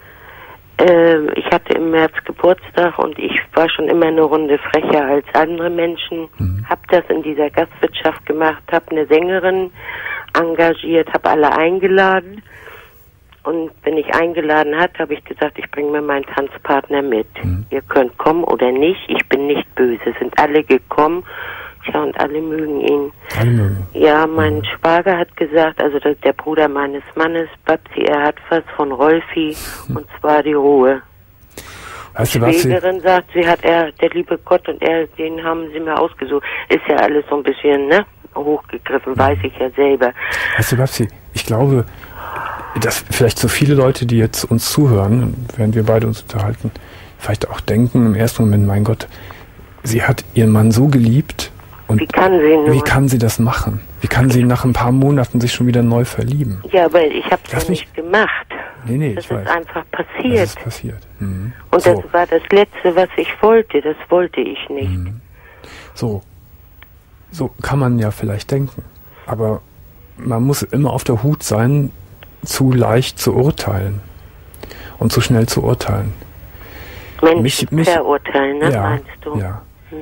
Ich hatte im März Geburtstag und ich war schon immer eine Runde frecher als andere Menschen. Hab das in dieser Gastwirtschaft gemacht, habe eine Sängerin engagiert, habe alle eingeladen. Und wenn ich eingeladen hatte, habe ich gesagt, ich bringe mir meinen Tanzpartner mit. Ihr könnt kommen oder nicht, ich bin nicht böse. Sind alle gekommen. Ja, und alle mögen ihn. Alle mögen. Ja, mein Schwager hat gesagt, also der Bruder meines Mannes, Babsi, er hat was von Rolfi, und zwar die Ruhe. Weißt du, die Schwägerin sagt, der liebe Gott und den haben sie mir ausgesucht. Ist ja alles so ein bisschen, hochgegriffen, weiß ich ja selber. Weißt du, Babsi, ich glaube, dass vielleicht so viele Leute, die jetzt uns zuhören, während wir beide uns unterhalten, vielleicht auch denken im ersten Moment, mein Gott, sie hat ihren Mann so geliebt. Und wie kann sie das machen? Wie kann sie nach ein paar Monaten sich schon wieder neu verlieben? Ja, aber ich habe es ja nicht gemacht. Nee, das ich ist weiß. Einfach passiert. Das ist passiert. Mhm. Und das war das Letzte, was ich wollte. Das wollte ich nicht. Mhm. So kann man ja vielleicht denken. Aber man muss immer auf der Hut sein, zu leicht zu urteilen. Und zu schnell zu urteilen. Mich verurteilen, ne, meinst du? Ja.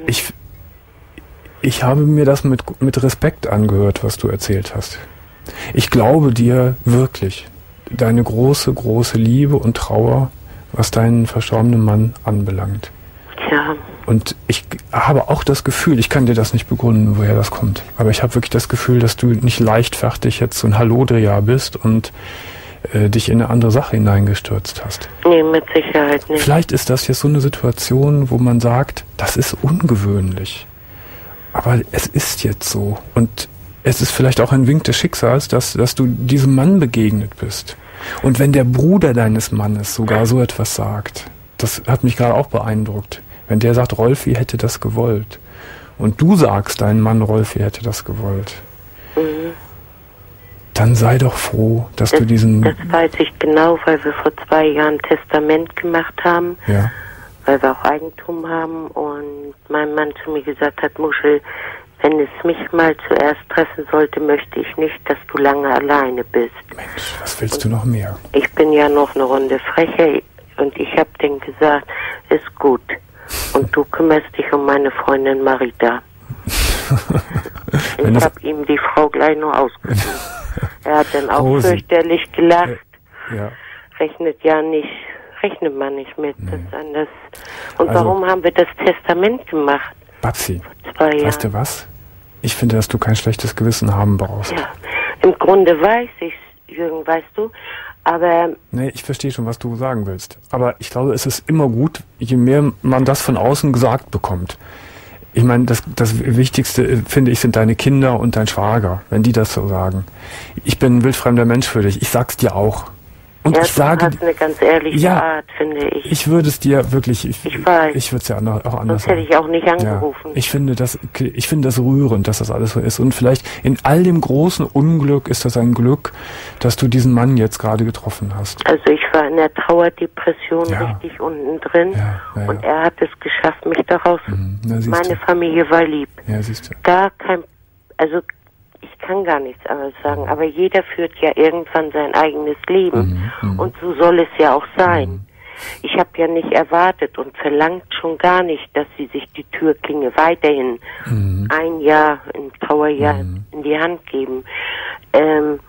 Ich habe mir das mit Respekt angehört, was du erzählt hast. Ich glaube dir wirklich deine große, große Liebe und Trauer, was deinen verstorbenen Mann anbelangt. Ja. Und ich habe auch das Gefühl, ich kann dir das nicht begründen, woher das kommt, aber ich habe wirklich das Gefühl, dass du nicht leichtfertig jetzt so ein Hallodreher bist und dich in eine andere Sache hineingestürzt hast. Nee, mit Sicherheit nicht. Vielleicht ist das jetzt so eine Situation, wo man sagt, das ist ungewöhnlich. Aber es ist jetzt so. Und es ist vielleicht auch ein Wink des Schicksals, dass du diesem Mann begegnet bist. Und wenn der Bruder deines Mannes sogar so etwas sagt, das hat mich gerade auch beeindruckt. Wenn der sagt, Rolfi hätte das gewollt. Und du sagst, dein Mann Rolfi hätte das gewollt. Dann sei doch froh, dass du diesen... Das weiß ich genau, weil wir vor 2 Jahren Testament gemacht haben. Ja. Weil wir auch Eigentum haben und mein Mann zu mir gesagt hat, Muschel, wenn es mich mal zuerst treffen sollte, möchte ich nicht, dass du lange alleine bist. Mensch, was willst du noch mehr? Ich bin ja noch eine Runde frecher und ich habe denen gesagt, ist gut. Und du kümmerst dich um meine Freundin Marita. Ich habe ihm die Frau gleich nur ausgesucht. Er hat dann auch fürchterlich gelacht. Ja. Rechnet man nicht mit. Nee. Das ist anders. Und also, warum haben wir das Testament gemacht? Babsi, weißt du was? Ich finde, dass du kein schlechtes Gewissen haben brauchst. Ja, im Grunde weiß ich, Jürgen, weißt du, aber... Nee, ich verstehe schon, was du sagen willst. Aber ich glaube, es ist immer gut, je mehr man das von außen gesagt bekommt. Ich meine, das Wichtigste, finde ich, sind deine Kinder und dein Schwager, wenn die das so sagen. Ich bin ein wildfremder Mensch für dich. Ich sag's dir auch. Und ja, ich sage, du hast eine ganz ehrliche Art, finde ich. Ich würde es dir wirklich, ich würde es ja auch anders sagen. Hätte ich auch nicht angerufen. Ja, ich finde das rührend, dass das alles so ist. Und vielleicht in all dem großen Unglück ist das ein Glück, dass du diesen Mann jetzt gerade getroffen hast. Also ich war in der Trauerdepression richtig unten drin und er hat es geschafft, mich daraus. Meine Familie war lieb. Ja, siehst du. Ich kann gar nichts anderes sagen, aber jeder führt ja irgendwann sein eigenes Leben und so soll es ja auch sein. Ich habe ja nicht erwartet und verlangt schon gar nicht, dass sie sich die Türklinge weiterhin ein Jahr, im Trauerjahr in die Hand geben.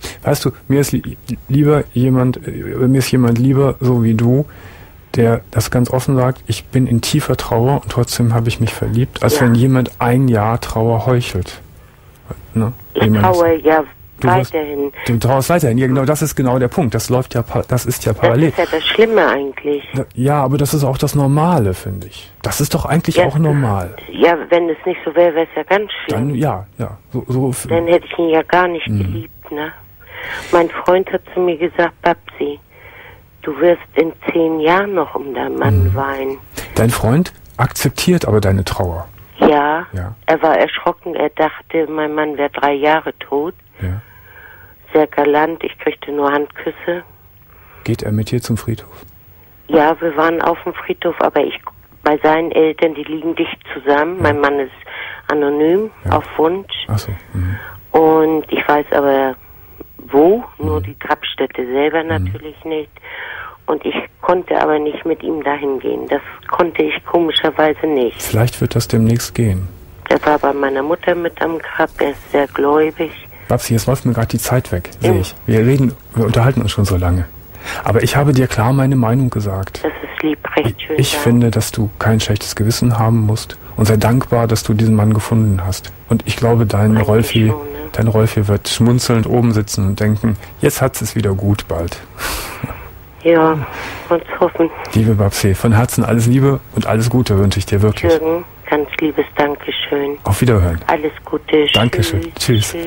Weißt du, mir ist jemand lieber, so wie du, der das ganz offen sagt, ich bin in tiefer Trauer und trotzdem habe ich mich verliebt, als wenn jemand ein Jahr Trauer heuchelt. Ne? Ich traue weiterhin. Du trauerst weiterhin, ja genau, das ist genau der Punkt. Das ist ja parallel. Das ist ja das Schlimme eigentlich. Ja, aber das ist auch das Normale, finde ich. Das ist doch eigentlich auch normal. Ja, wenn es nicht so wäre, wäre es ja ganz schlimm. Dann, ja. Dann hätte ich ihn ja gar nicht geliebt, ne? Mein Freund hat zu mir gesagt, Babsi, du wirst in 10 Jahren noch um deinen Mann weinen. Dein Freund akzeptiert aber deine Trauer. Ja, er war erschrocken. Er dachte, mein Mann wäre 3 Jahre tot. Ja. Sehr galant, ich kriegte nur Handküsse. Geht er mit dir zum Friedhof? Ja, wir waren auf dem Friedhof, aber bei seinen Eltern, die liegen dicht zusammen. Ja. Mein Mann ist anonym, auf Wunsch. Ach so. Und ich weiß aber wo, nur die Grabstätte selber natürlich nicht. Und ich konnte aber nicht mit ihm dahin gehen. Das konnte ich komischerweise nicht. Vielleicht wird das demnächst gehen. Er war bei meiner Mutter mit am Grab, er ist sehr gläubig. Babsi, jetzt läuft mir gerade die Zeit weg, sehe ich. Wir unterhalten uns schon so lange. Aber ich habe dir klar meine Meinung gesagt. Das ist lieb, recht schön. Ich finde, dass du kein schlechtes Gewissen haben musst und sei dankbar, dass du diesen Mann gefunden hast. Und ich glaube, dein Rolfi wird schmunzelnd oben sitzen und denken, jetzt hat es wieder gut bald. Ja, uns hoffen. Liebe Babsi, von Herzen alles Liebe und alles Gute wünsche ich dir wirklich. Jürgen, ganz liebes Dankeschön. Auf Wiederhören. Alles Gute. Dankeschön. Tschüss.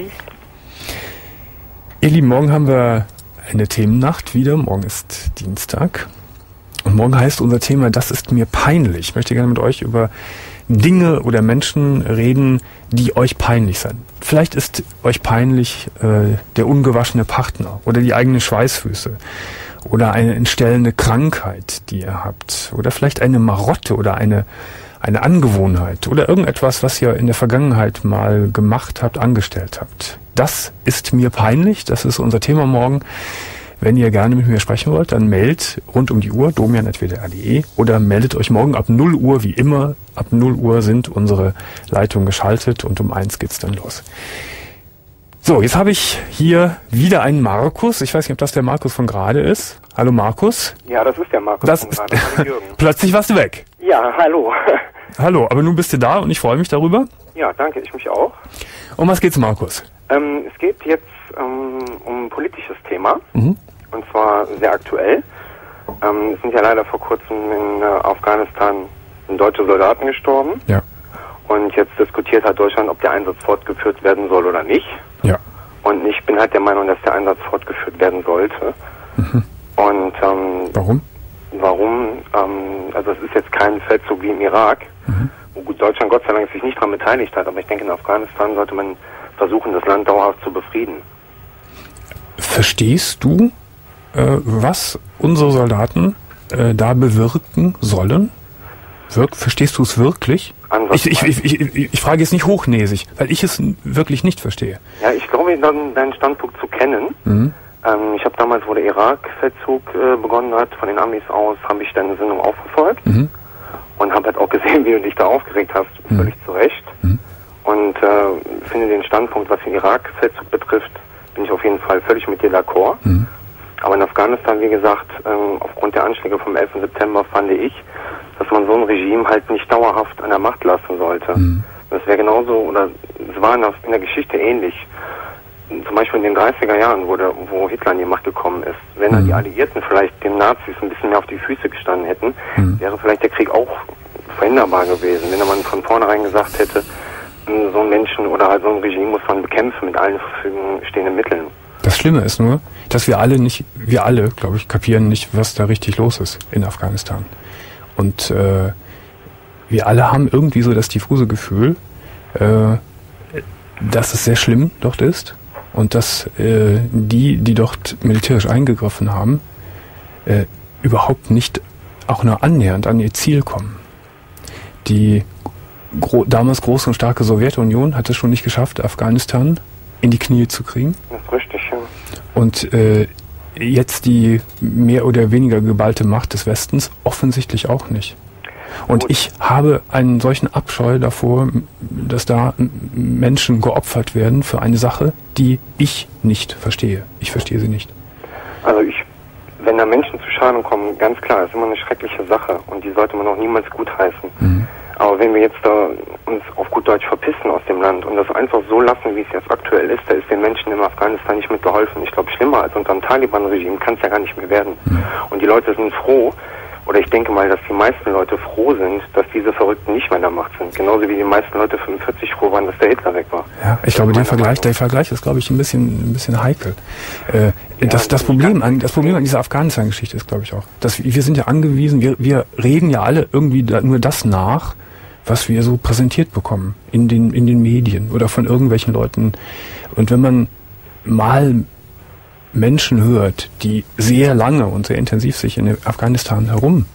Ihr Lieben, morgen haben wir eine Themennacht wieder. Morgen ist Dienstag. Und morgen heißt unser Thema, das ist mir peinlich. Ich möchte gerne mit euch über Dinge oder Menschen reden, die euch peinlich sind. Vielleicht ist euch peinlich der ungewaschene Partner oder die eigenen Schweißfüße oder eine entstellende Krankheit, die ihr habt. Oder vielleicht eine Marotte oder eine Angewohnheit oder irgendetwas, was ihr in der Vergangenheit mal gemacht habt, angestellt habt. Das ist mir peinlich, das ist unser Thema morgen. Wenn ihr gerne mit mir sprechen wollt, dann meldet rund um die Uhr, domian@wdr.de, oder meldet euch morgen ab 0 Uhr, wie immer. Ab 0 Uhr sind unsere Leitungen geschaltet und um 1 geht's dann los. So, jetzt habe ich hier wieder einen Markus. Ich weiß nicht, ob das der Markus von gerade ist. Hallo Markus. Ja, das ist der Markus von gerade. Hallo Jürgen. Plötzlich warst du weg. Ja, hallo. Hallo, aber nun bist du da und ich freue mich darüber. Ja, danke, ich mich auch. Um was geht's, Markus? Es geht jetzt um ein politisches Thema, und zwar sehr aktuell. Es sind ja leider vor kurzem in Afghanistan deutsche Soldaten gestorben. Ja. Und jetzt diskutiert halt Deutschland, ob der Einsatz fortgeführt werden soll oder nicht. Ja. Und ich bin halt der Meinung, dass der Einsatz fortgeführt werden sollte. Und warum? Warum? Also es ist jetzt kein Feldzug wie im Irak, wo gut Deutschland Gott sei Dank sich nicht daran beteiligt hat, aber ich denke, in Afghanistan sollte man versuchen, das Land dauerhaft zu befrieden. Verstehst du, was unsere Soldaten da bewirken sollen? Verstehst du es wirklich? Ich frage jetzt nicht hochnäsig, weil ich es wirklich nicht verstehe. Ja, ich glaube, deinen Standpunkt zu kennen. Ich habe damals, wo der Irak-Feldzug begonnen hat, von den Amis aus, habe ich deine Sendung aufverfolgt und habe halt auch gesehen, wie du dich da aufgeregt hast, völlig zu Recht. Und finde den Standpunkt, was den Irak-Feldzug betrifft, bin ich auf jeden Fall völlig mit dir d'accord. Aber in Afghanistan, wie gesagt, aufgrund der Anschläge vom 11. September fand ich, dass man so ein Regime halt nicht dauerhaft an der Macht lassen sollte. Das wäre genauso, oder es war in der Geschichte ähnlich. Zum Beispiel in den 30er Jahren, wo Hitler an die Macht gekommen ist. Wenn dann die Alliierten vielleicht den Nazis ein bisschen mehr auf die Füße gestanden hätten, wäre vielleicht der Krieg auch verhinderbar gewesen. Wenn man von vornherein gesagt hätte, so einen Menschen oder halt so ein Regime muss man bekämpfen mit allen zur Verfügung stehenden Mitteln. Das Schlimme ist nur, dass wir alle, glaube ich, kapieren nicht, was da richtig los ist in Afghanistan. Und wir alle haben irgendwie so das diffuse Gefühl, dass es sehr schlimm dort ist und dass die dort militärisch eingegriffen haben, überhaupt nicht auch nur annähernd an ihr Ziel kommen. Die damals große und starke Sowjetunion hat es schon nicht geschafft, Afghanistan in die Knie zu kriegen. Das ist richtig, ja. Und jetzt die mehr oder weniger geballte Macht des Westens offensichtlich auch nicht. Und ich habe einen solchen Abscheu davor, dass da Menschen geopfert werden für eine Sache, die ich nicht verstehe. Ich verstehe sie nicht. Also wenn da Menschen zu Schaden kommen, ganz klar, ist immer eine schreckliche Sache und die sollte man auch niemals gutheißen. Mhm. Aber wenn wir jetzt da uns auf gut Deutsch verpissen aus dem Land und das einfach so lassen, wie es jetzt aktuell ist, da ist den Menschen in Afghanistan nicht mitgeholfen. Ich glaube, schlimmer als unter dem Taliban-Regime kann es ja gar nicht mehr werden. Mhm. Und die Leute sind froh, oder ich denke mal, dass die meisten Leute froh sind, dass diese Verrückten nicht mehr in der Macht sind. Genauso wie die meisten Leute 45 froh waren, dass der Hitler weg war. Ja, ich glaube, der Vergleich ist, glaube ich, ein bisschen heikel. Das Problem an dieser Afghanistan-Geschichte ist, glaube ich, auch, dass wir sind ja angewiesen, wir reden ja alle irgendwie nur das nach, was wir so präsentiert bekommen in den Medien oder von irgendwelchen Leuten. Und wenn man mal Menschen hört, die sehr lange und sehr intensiv sich in Afghanistan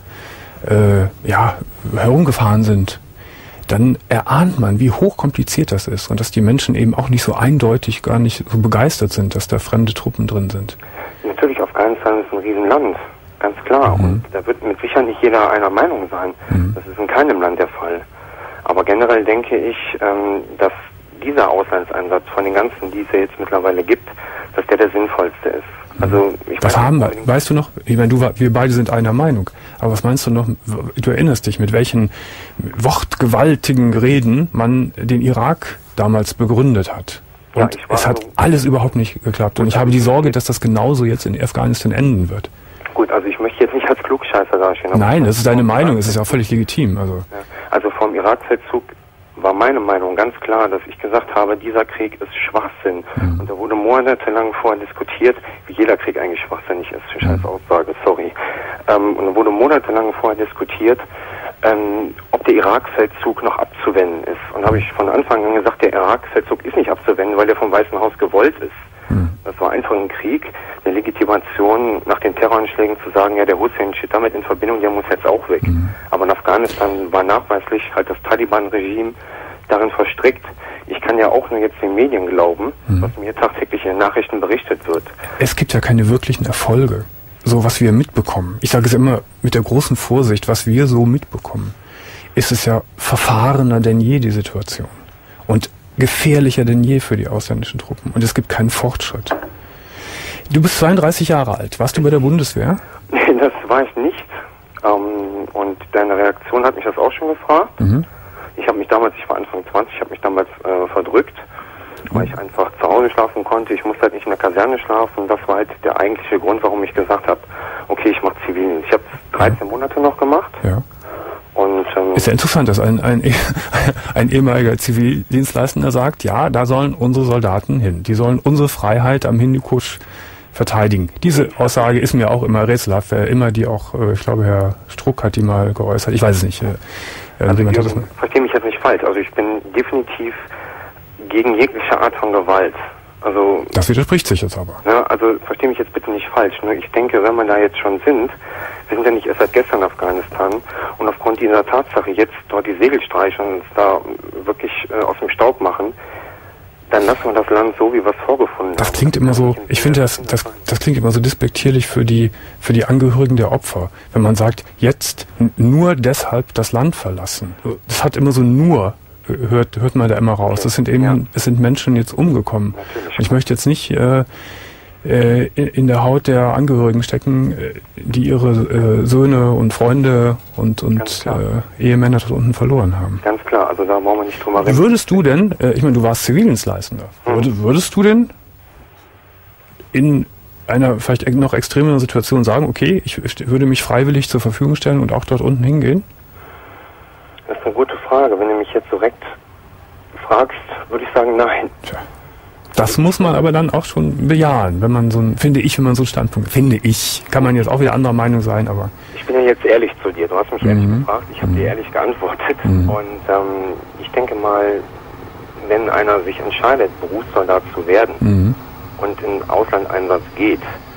herumgefahren sind, dann erahnt man, wie hochkompliziert das ist und dass die Menschen eben auch nicht so eindeutig, gar nicht so begeistert sind, dass da fremde Truppen drin sind. Natürlich, Afghanistan ist ein Riesenland, ganz klar. Mhm. Und da wird mit Sicherheit nicht jeder einer Meinung sein. Mhm. Das ist in keinem Land der Fall. Aber generell denke ich, dass dieser Auslandseinsatz von den ganzen, die es ja jetzt mittlerweile gibt, dass der sinnvollste ist. Also weißt du noch? Ich meine, wir beide sind einer Meinung. Aber was meinst du noch? Du erinnerst dich, mit welchen wortgewaltigen Reden man den Irak damals begründet hat. Und es hat alles überhaupt nicht geklappt. Und ich habe die Sorge, dass das genauso jetzt in Afghanistan enden wird. Gut, also ich möchte jetzt nicht als Klugscheißer dastehen. Nein, das ist deine Meinung. Es ist ja völlig legitim. Also vom Irak-Feldzug war meine Meinung ganz klar, dass ich gesagt habe, dieser Krieg ist Schwachsinn. Mhm. Und da wurde monatelang vorher diskutiert, wie jeder Krieg eigentlich schwachsinnig ist. Scheiß Aussage, sorry. Und da wurde monatelang vorher diskutiert, ob der Irak-Feldzug noch abzuwenden ist. Und da habe ich von Anfang an gesagt, der Irak-Feldzug ist nicht abzuwenden, weil der vom Weißen Haus gewollt ist. Mhm. Das war einfach ein Krieg, eine Legitimation nach den Terroranschlägen zu sagen, ja, der Hussein steht damit in Verbindung, der muss jetzt auch weg. Mhm. Aber in Afghanistan war nachweislich halt das Taliban-Regime darin verstrickt. Ich kann ja auch nur jetzt den Medien glauben, was mir tagtäglich in den Nachrichten berichtet wird. Es gibt ja keine wirklichen Erfolge, so was wir mitbekommen. Ich sage es immer mit der großen Vorsicht, was wir so mitbekommen, ist es ja verfahrener denn je, die Situation. Und gefährlicher denn je für die ausländischen Truppen. Und es gibt keinen Fortschritt. Du bist 32 Jahre alt. Warst du bei der Bundeswehr? Nee, das war ich nicht. Und deine Reaktion hat mich das auch schon gefragt. Mhm. Ich war Anfang 20, ich habe mich damals verdrückt, weil ich einfach zu Hause schlafen konnte. Ich musste halt nicht in der Kaserne schlafen. Das war halt der eigentliche Grund, warum ich gesagt habe, okay, ich mache Zivildienst. Ich habe 13 Monate noch gemacht. Ja. Und, ist ja interessant, dass ein ehemaliger Zivildienstleistender sagt, ja, da sollen unsere Soldaten hin. Die sollen unsere Freiheit am Hindukusch verteidigen. Diese Aussage ist mir auch immer rätselhaft. Immer die auch, ich glaube, Herr Struck hat die mal geäußert. Ich weiß es nicht. Verstehe mich jetzt nicht falsch. Also ich bin definitiv gegen jegliche Art von Gewalt. Also das widerspricht sich jetzt aber. Ja, also verstehe mich jetzt bitte nicht falsch. Ne? Ich denke, wenn wir da jetzt schon sind, wir sind ja nicht erst seit gestern in Afghanistan und aufgrund dieser Tatsache jetzt dort die Segel streichen und uns da wirklich aus dem Staub machen, dann lassen wir das Land so, wie wir es vorgefunden haben. Das klingt immer so, ich finde das klingt immer so despektierlich für die Angehörigen der Opfer. Wenn man sagt, jetzt nur deshalb das Land verlassen. Das hat immer so nur, hört man da immer raus. Das sind eben, es sind Menschen jetzt umgekommen. Natürlich. Ich möchte jetzt nicht in der Haut der Angehörigen stecken, die ihre Söhne und Freunde und Ehemänner dort unten verloren haben. Ganz klar, also da brauchen wir nicht drüber reden. Würdest du denn, ich meine, du warst Zivildienstleistender, würdest du denn in einer vielleicht noch extremeren Situation sagen, okay, ich würde mich freiwillig zur Verfügung stellen und auch dort unten hingehen? Das ist eine gute Frage. Wenn du mich jetzt direkt fragst, würde ich sagen, nein. Tja. Das muss man aber dann auch schon bejahen, wenn man wenn man so einen Standpunkt, kann man jetzt auch wieder anderer Meinung sein, aber... Ich bin ja jetzt ehrlich zu dir, du hast mich ehrlich gefragt, ich habe dir ehrlich geantwortet und ich denke mal, wenn einer sich entscheidet, Berufssoldat zu werden und in Auslandeinsatz geht,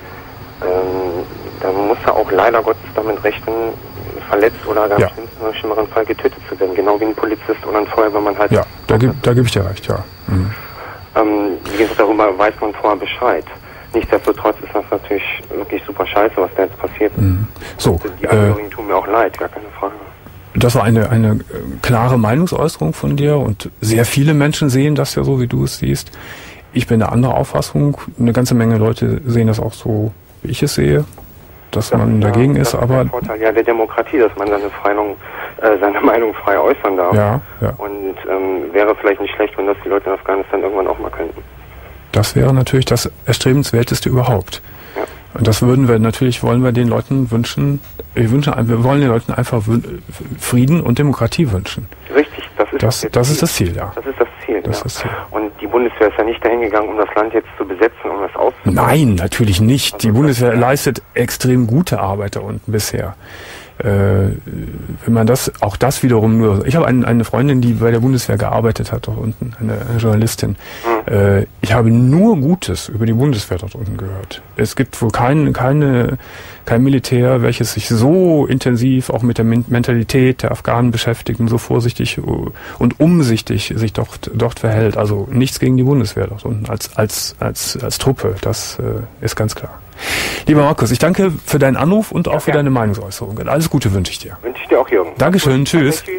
dann muss er auch leider Gottes damit rechnen, verletzt oder ganz schlimmsten oder schlimmeren Fall getötet zu werden, genau wie ein Polizist oder ein Feuerwehrmann halt... Ja, da gebe ich dir recht, ja. Mhm. Wie gesagt, darüber weiß man vorher Bescheid. Nichtsdestotrotz ist das natürlich wirklich super scheiße, was da jetzt passiert. So, die Angehörigen tun mir auch leid, gar keine Frage. Das war eine klare Meinungsäußerung von dir und sehr viele Menschen sehen das ja so, wie du es siehst. Ich bin eine andere Auffassung. Eine ganze Menge Leute sehen das auch so, wie ich es sehe, dass man dagegen ist. Aber der Vorteil ja der Demokratie, dass man seine Meinung frei äußern darf. Ja. Und wäre vielleicht nicht schlecht, wenn das die Leute in Afghanistan irgendwann auch mal könnten. Das wäre natürlich das Erstrebenswerteste überhaupt. Ja. Und das wollen wir den Leuten wünschen. Wir wollen den Leuten einfach Frieden und Demokratie wünschen. Richtig, das ist das Ziel, ja. Das ist das Ziel, das ist das Ziel. Und die Bundeswehr ist ja nicht dahin gegangen, um das Land jetzt zu besetzen, um das auszubauen. Nein, natürlich nicht. Also die Bundeswehr leistet extrem gute Arbeit da unten bisher. Wenn man das wiederum nur... Ich habe eine Freundin, die bei der Bundeswehr gearbeitet hat dort unten, eine Journalistin. Ich habe nur Gutes über die Bundeswehr dort unten gehört. Es gibt wohl kein Militär, welches sich so intensiv auch mit der Mentalität der Afghanen beschäftigt und so vorsichtig und umsichtig sich dort verhält. Also nichts gegen die Bundeswehr dort unten als Truppe. Das ist ganz klar. Lieber Markus, ich danke für deinen Anruf und auch für deine Meinungsäußerung. Alles Gute wünsche ich dir. Wünsche ich dir auch, Jürgen. Dankeschön, tschüss. Tschüss.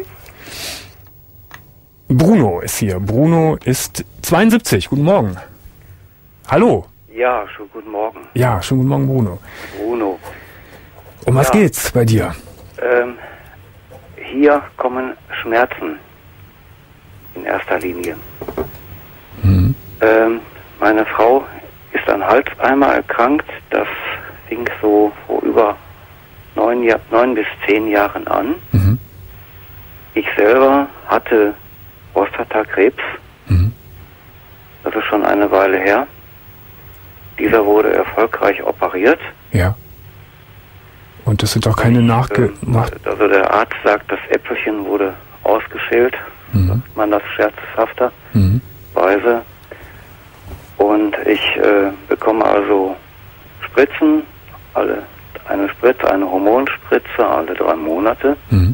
Bruno ist hier. Bruno ist 72. Guten Morgen. Hallo. Ja, schönen guten Morgen. Ja, schönen guten Morgen, Bruno. Bruno. Um was geht's bei dir? Hier kommen Schmerzen in erster Linie. Meine Frau ist an Halseimer erkrankt. Das fing so vor über 9 bis 10 Jahren an. Ich selber hatte Prostatakrebs. Das ist schon eine Weile her. Dieser wurde erfolgreich operiert. Ja. Und das sind doch keine Also der Arzt sagt, das Äpfelchen wurde ausgeschält. Sagt man das scherzhafter Weise. Und ich bekomme also Spritzen, eine Hormonspritze alle 3 Monate.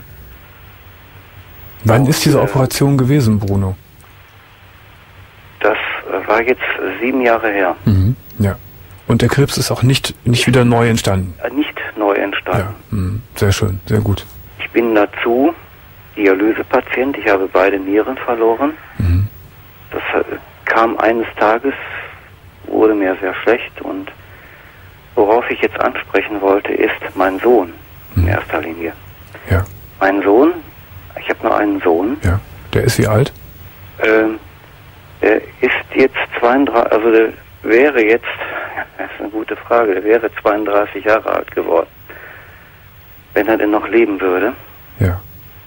Wann ist diese Operation gewesen, Bruno? Das war jetzt 7 Jahre her. Ja. Und der Krebs ist auch nicht wieder neu entstanden? Nicht neu entstanden. Ja. Sehr schön, sehr gut. Ich bin dazu Dialysepatient. Ich habe beide Nieren verloren. Das kam eines Tages, wurde mir sehr schlecht. Und worauf ich jetzt ansprechen wollte, ist mein Sohn in erster Linie. Ja. Mein Sohn, ich habe nur einen Sohn. Ja. Der ist wie alt? Der ist jetzt 32, also der wäre jetzt, das ist eine gute Frage, der wäre 32 Jahre alt geworden, wenn er denn noch leben würde. Ja.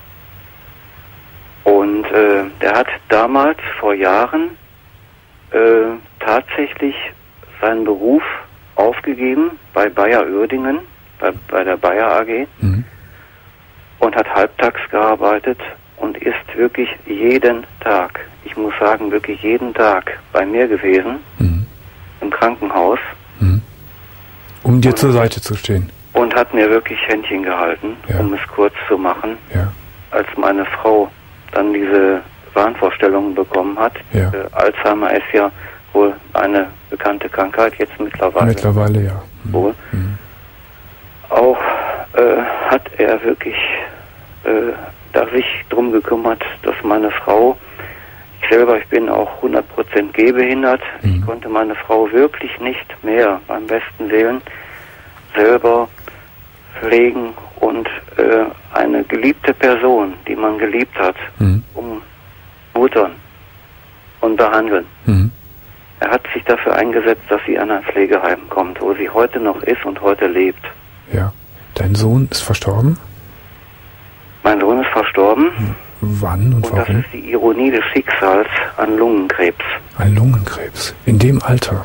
Und der hat damals vor Jahren tatsächlich seinen Beruf aufgegeben bei Bayer Uerdingen, bei der Bayer AG und hat halbtags gearbeitet und ist wirklich jeden Tag, ich muss sagen wirklich jeden Tag bei mir gewesen, im Krankenhaus. Um dir zur Seite zu stehen. Und hat mir wirklich Händchen gehalten, um es kurz zu machen. Ja. Als meine Frau dann diese Wahnvorstellungen bekommen hat. Ja. Alzheimer ist ja wohl eine bekannte Krankheit, jetzt mittlerweile. Mittlerweile, ja. Wohl. Auch hat er wirklich da sich drum gekümmert, dass meine Frau, ich bin auch 100% gehbehindert, ich konnte meine Frau wirklich nicht mehr beim besten Willen selber pflegen und eine geliebte Person, die man geliebt hat, ummuttern und behandeln. Er hat sich dafür eingesetzt, dass sie an ein Pflegeheim kommt, wo sie heute noch ist und heute lebt. Ja. Dein Sohn ist verstorben? Mein Sohn ist verstorben. Wann und warum? Das ist die Ironie des Schicksals an Lungenkrebs. Ein Lungenkrebs? In dem Alter?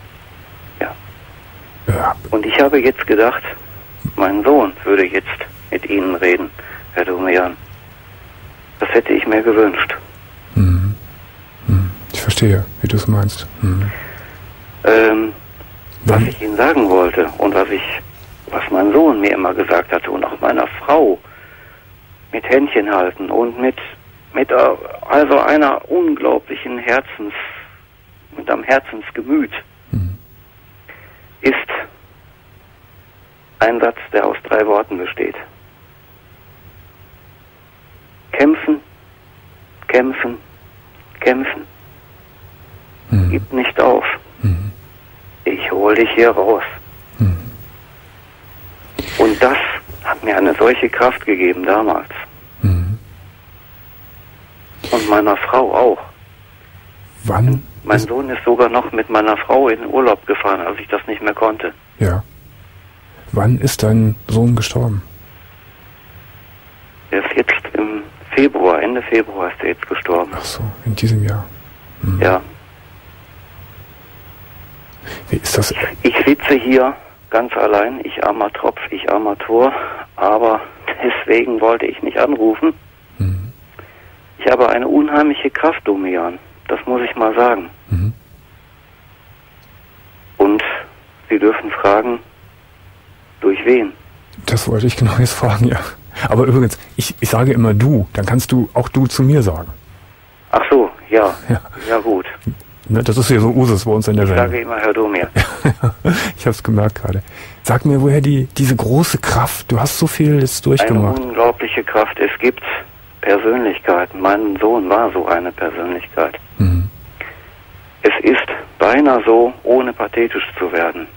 Ja. Und ich habe jetzt gedacht, mein Sohn würde jetzt mit Ihnen reden, Herr Domian. Das hätte ich mir gewünscht. Ich verstehe, wie du es meinst. Was ich Ihnen sagen wollte und was mein Sohn mir immer gesagt hatte und auch meiner Frau, mit Händchen halten und mit also einer unglaublichen mit einem Herzensgemüt, ist ein Satz, der aus 3 Worten besteht. kämpfen, kämpfen. Gib nicht auf. Ich hole dich hier raus. Und das hat mir eine solche Kraft gegeben damals. Und meiner Frau auch. Wann? Mein Sohn ist sogar noch mit meiner Frau in den Urlaub gefahren, als ich das nicht mehr konnte. Ja. Wann ist dein Sohn gestorben? Er ist jetzt im Februar, Ende Februar ist er jetzt gestorben. Ach so, in diesem Jahr. Ja. Wie ist das? Ich sitze hier ganz allein, ich armer Tropf, ich armer Tor, aber deswegen wollte ich nicht anrufen. Ich habe eine unheimliche Kraft, Domian. Das muss ich mal sagen. Und Sie dürfen fragen, durch wen? Das wollte ich genau jetzt fragen, ja. Aber übrigens, ich sage immer du, dann kannst du auch du zu mir sagen. Ach so, ja. Ja gut. Ne, das ist ja so Usus bei uns in der Welt. Ich sage immer Herr Domian. Ich habe es gemerkt gerade. Sag mir, woher diese große Kraft, du hast so viel jetzt durchgemacht. Eine unglaubliche Kraft. Es gibt Persönlichkeiten. Mein Sohn war so eine Persönlichkeit. Es ist beinahe so, ohne pathetisch zu werden,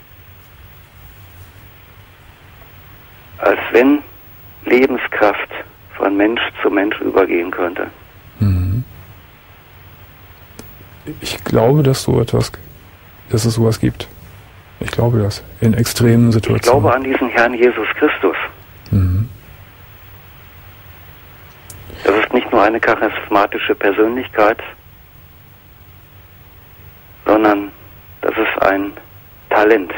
als wenn Lebenskraft von Mensch zu Mensch übergehen könnte. Ich glaube, dass es sowas gibt. Ich glaube das. In extremen Situationen. Ich glaube an diesen Herrn Jesus Christus. Das ist nicht nur eine charismatische Persönlichkeit, sondern das ist ein Talent.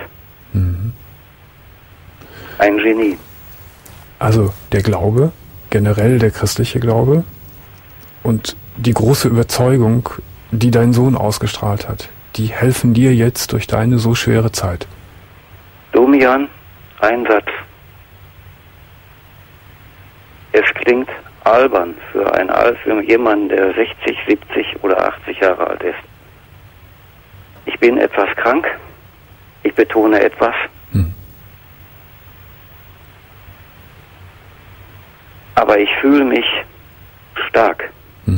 Ein Genie. Also der Glaube, generell der christliche Glaube und die große Überzeugung, die dein Sohn ausgestrahlt hat, die helfen dir jetzt durch deine so schwere Zeit. Domian, ein Satz. Es klingt albern für jemanden, der 60, 70 oder 80 Jahre alt ist. Ich bin etwas krank. Ich betone etwas. Aber ich fühle mich stark.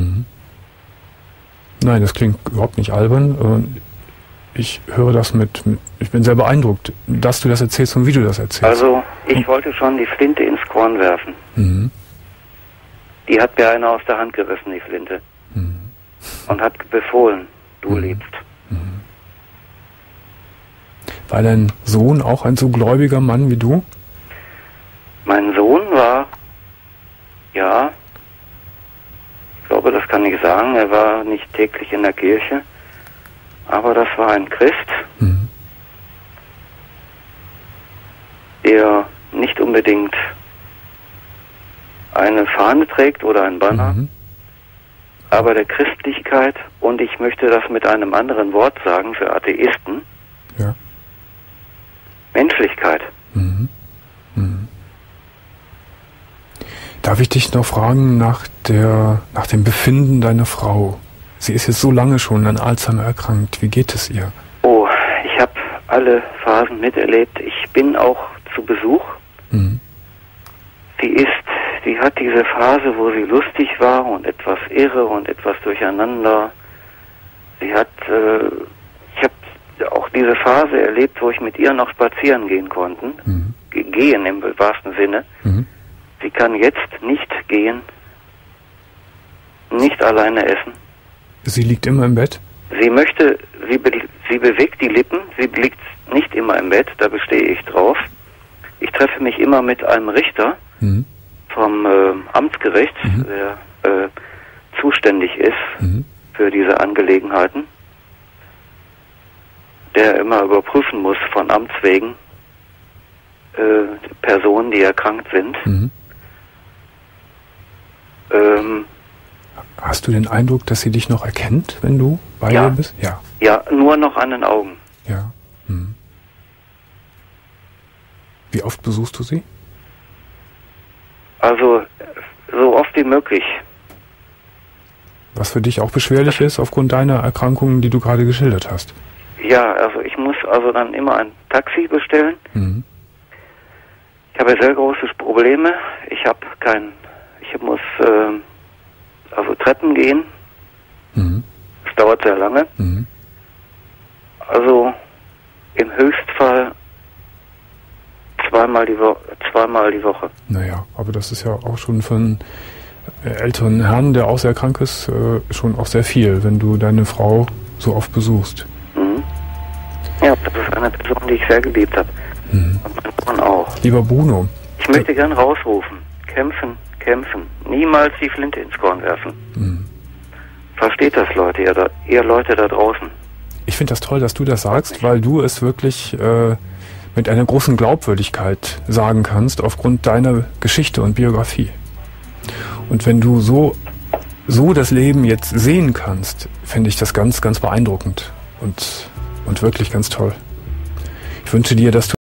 Nein, das klingt überhaupt nicht albern. Ich höre das ich bin sehr beeindruckt, dass du das erzählst und wie du das erzählst. Also, ich wollte schon die Flinte ins Korn werfen. Die hat mir einer aus der Hand gerissen, die Flinte. Und hat befohlen, du lebst. War dein Sohn auch ein so gläubiger Mann wie du? Mein Sohn war, ja, ich glaube, das kann ich sagen, er war nicht täglich in der Kirche, aber das war ein Christ, der nicht unbedingt eine Fahne trägt oder ein Banner, aber der Christlichkeit, und ich möchte das mit einem anderen Wort sagen für Atheisten, ja. Menschlichkeit. Darf ich dich noch fragen nach dem Befinden deiner Frau? Sie ist jetzt so lange schon an Alzheimer erkrankt. Wie geht es ihr? Oh, ich habe alle Phasen miterlebt. Ich bin auch zu Besuch. Sie hat diese Phase, wo sie lustig war und etwas irre und etwas durcheinander. Ich habe auch diese Phase erlebt, wo ich mit ihr noch spazieren gehen konnte. Gehen im wahrsten Sinne. Sie kann jetzt nicht gehen, nicht alleine essen. Sie liegt immer im Bett? Sie bewegt die Lippen, sie liegt nicht immer im Bett, da bestehe ich drauf. Ich treffe mich immer mit einem Richter vom Amtsgericht, der zuständig ist für diese Angelegenheiten, der immer überprüfen muss von Amts wegen Personen, die erkrankt sind. Hast du den Eindruck, dass sie dich noch erkennt, wenn du bei ihr bist? Ja. Ja, nur noch an den Augen. Ja. Wie oft besuchst du sie? Also, so oft wie möglich. Was für dich auch beschwerlich ist, aufgrund deiner Erkrankungen, die du gerade geschildert hast. Ja, also ich muss also dann immer ein Taxi bestellen. Ich habe sehr große Probleme. Ich muss also Treppen gehen. Das dauert sehr lange. Also im Höchstfall zweimal die Woche. Naja, aber das ist ja auch schon für einen älteren Herrn, der auch sehr krank ist, schon auch sehr viel, wenn du deine Frau so oft besuchst. Ja, das ist eine Person, die ich sehr geliebt habe. Und mein Sohn auch. Lieber Bruno. Ich möchte gern rausrufen. Kämpfen, kämpfen. Niemals die Flinte ins Korn werfen. Versteht das, Leute, ihr Leute da draußen. Ich finde das toll, dass du das sagst, weil du es wirklich mit einer großen Glaubwürdigkeit sagen kannst, aufgrund deiner Geschichte und Biografie. Und wenn du so das Leben jetzt sehen kannst, finde ich das ganz, ganz beeindruckend und wirklich ganz toll. Ich wünsche dir, dass du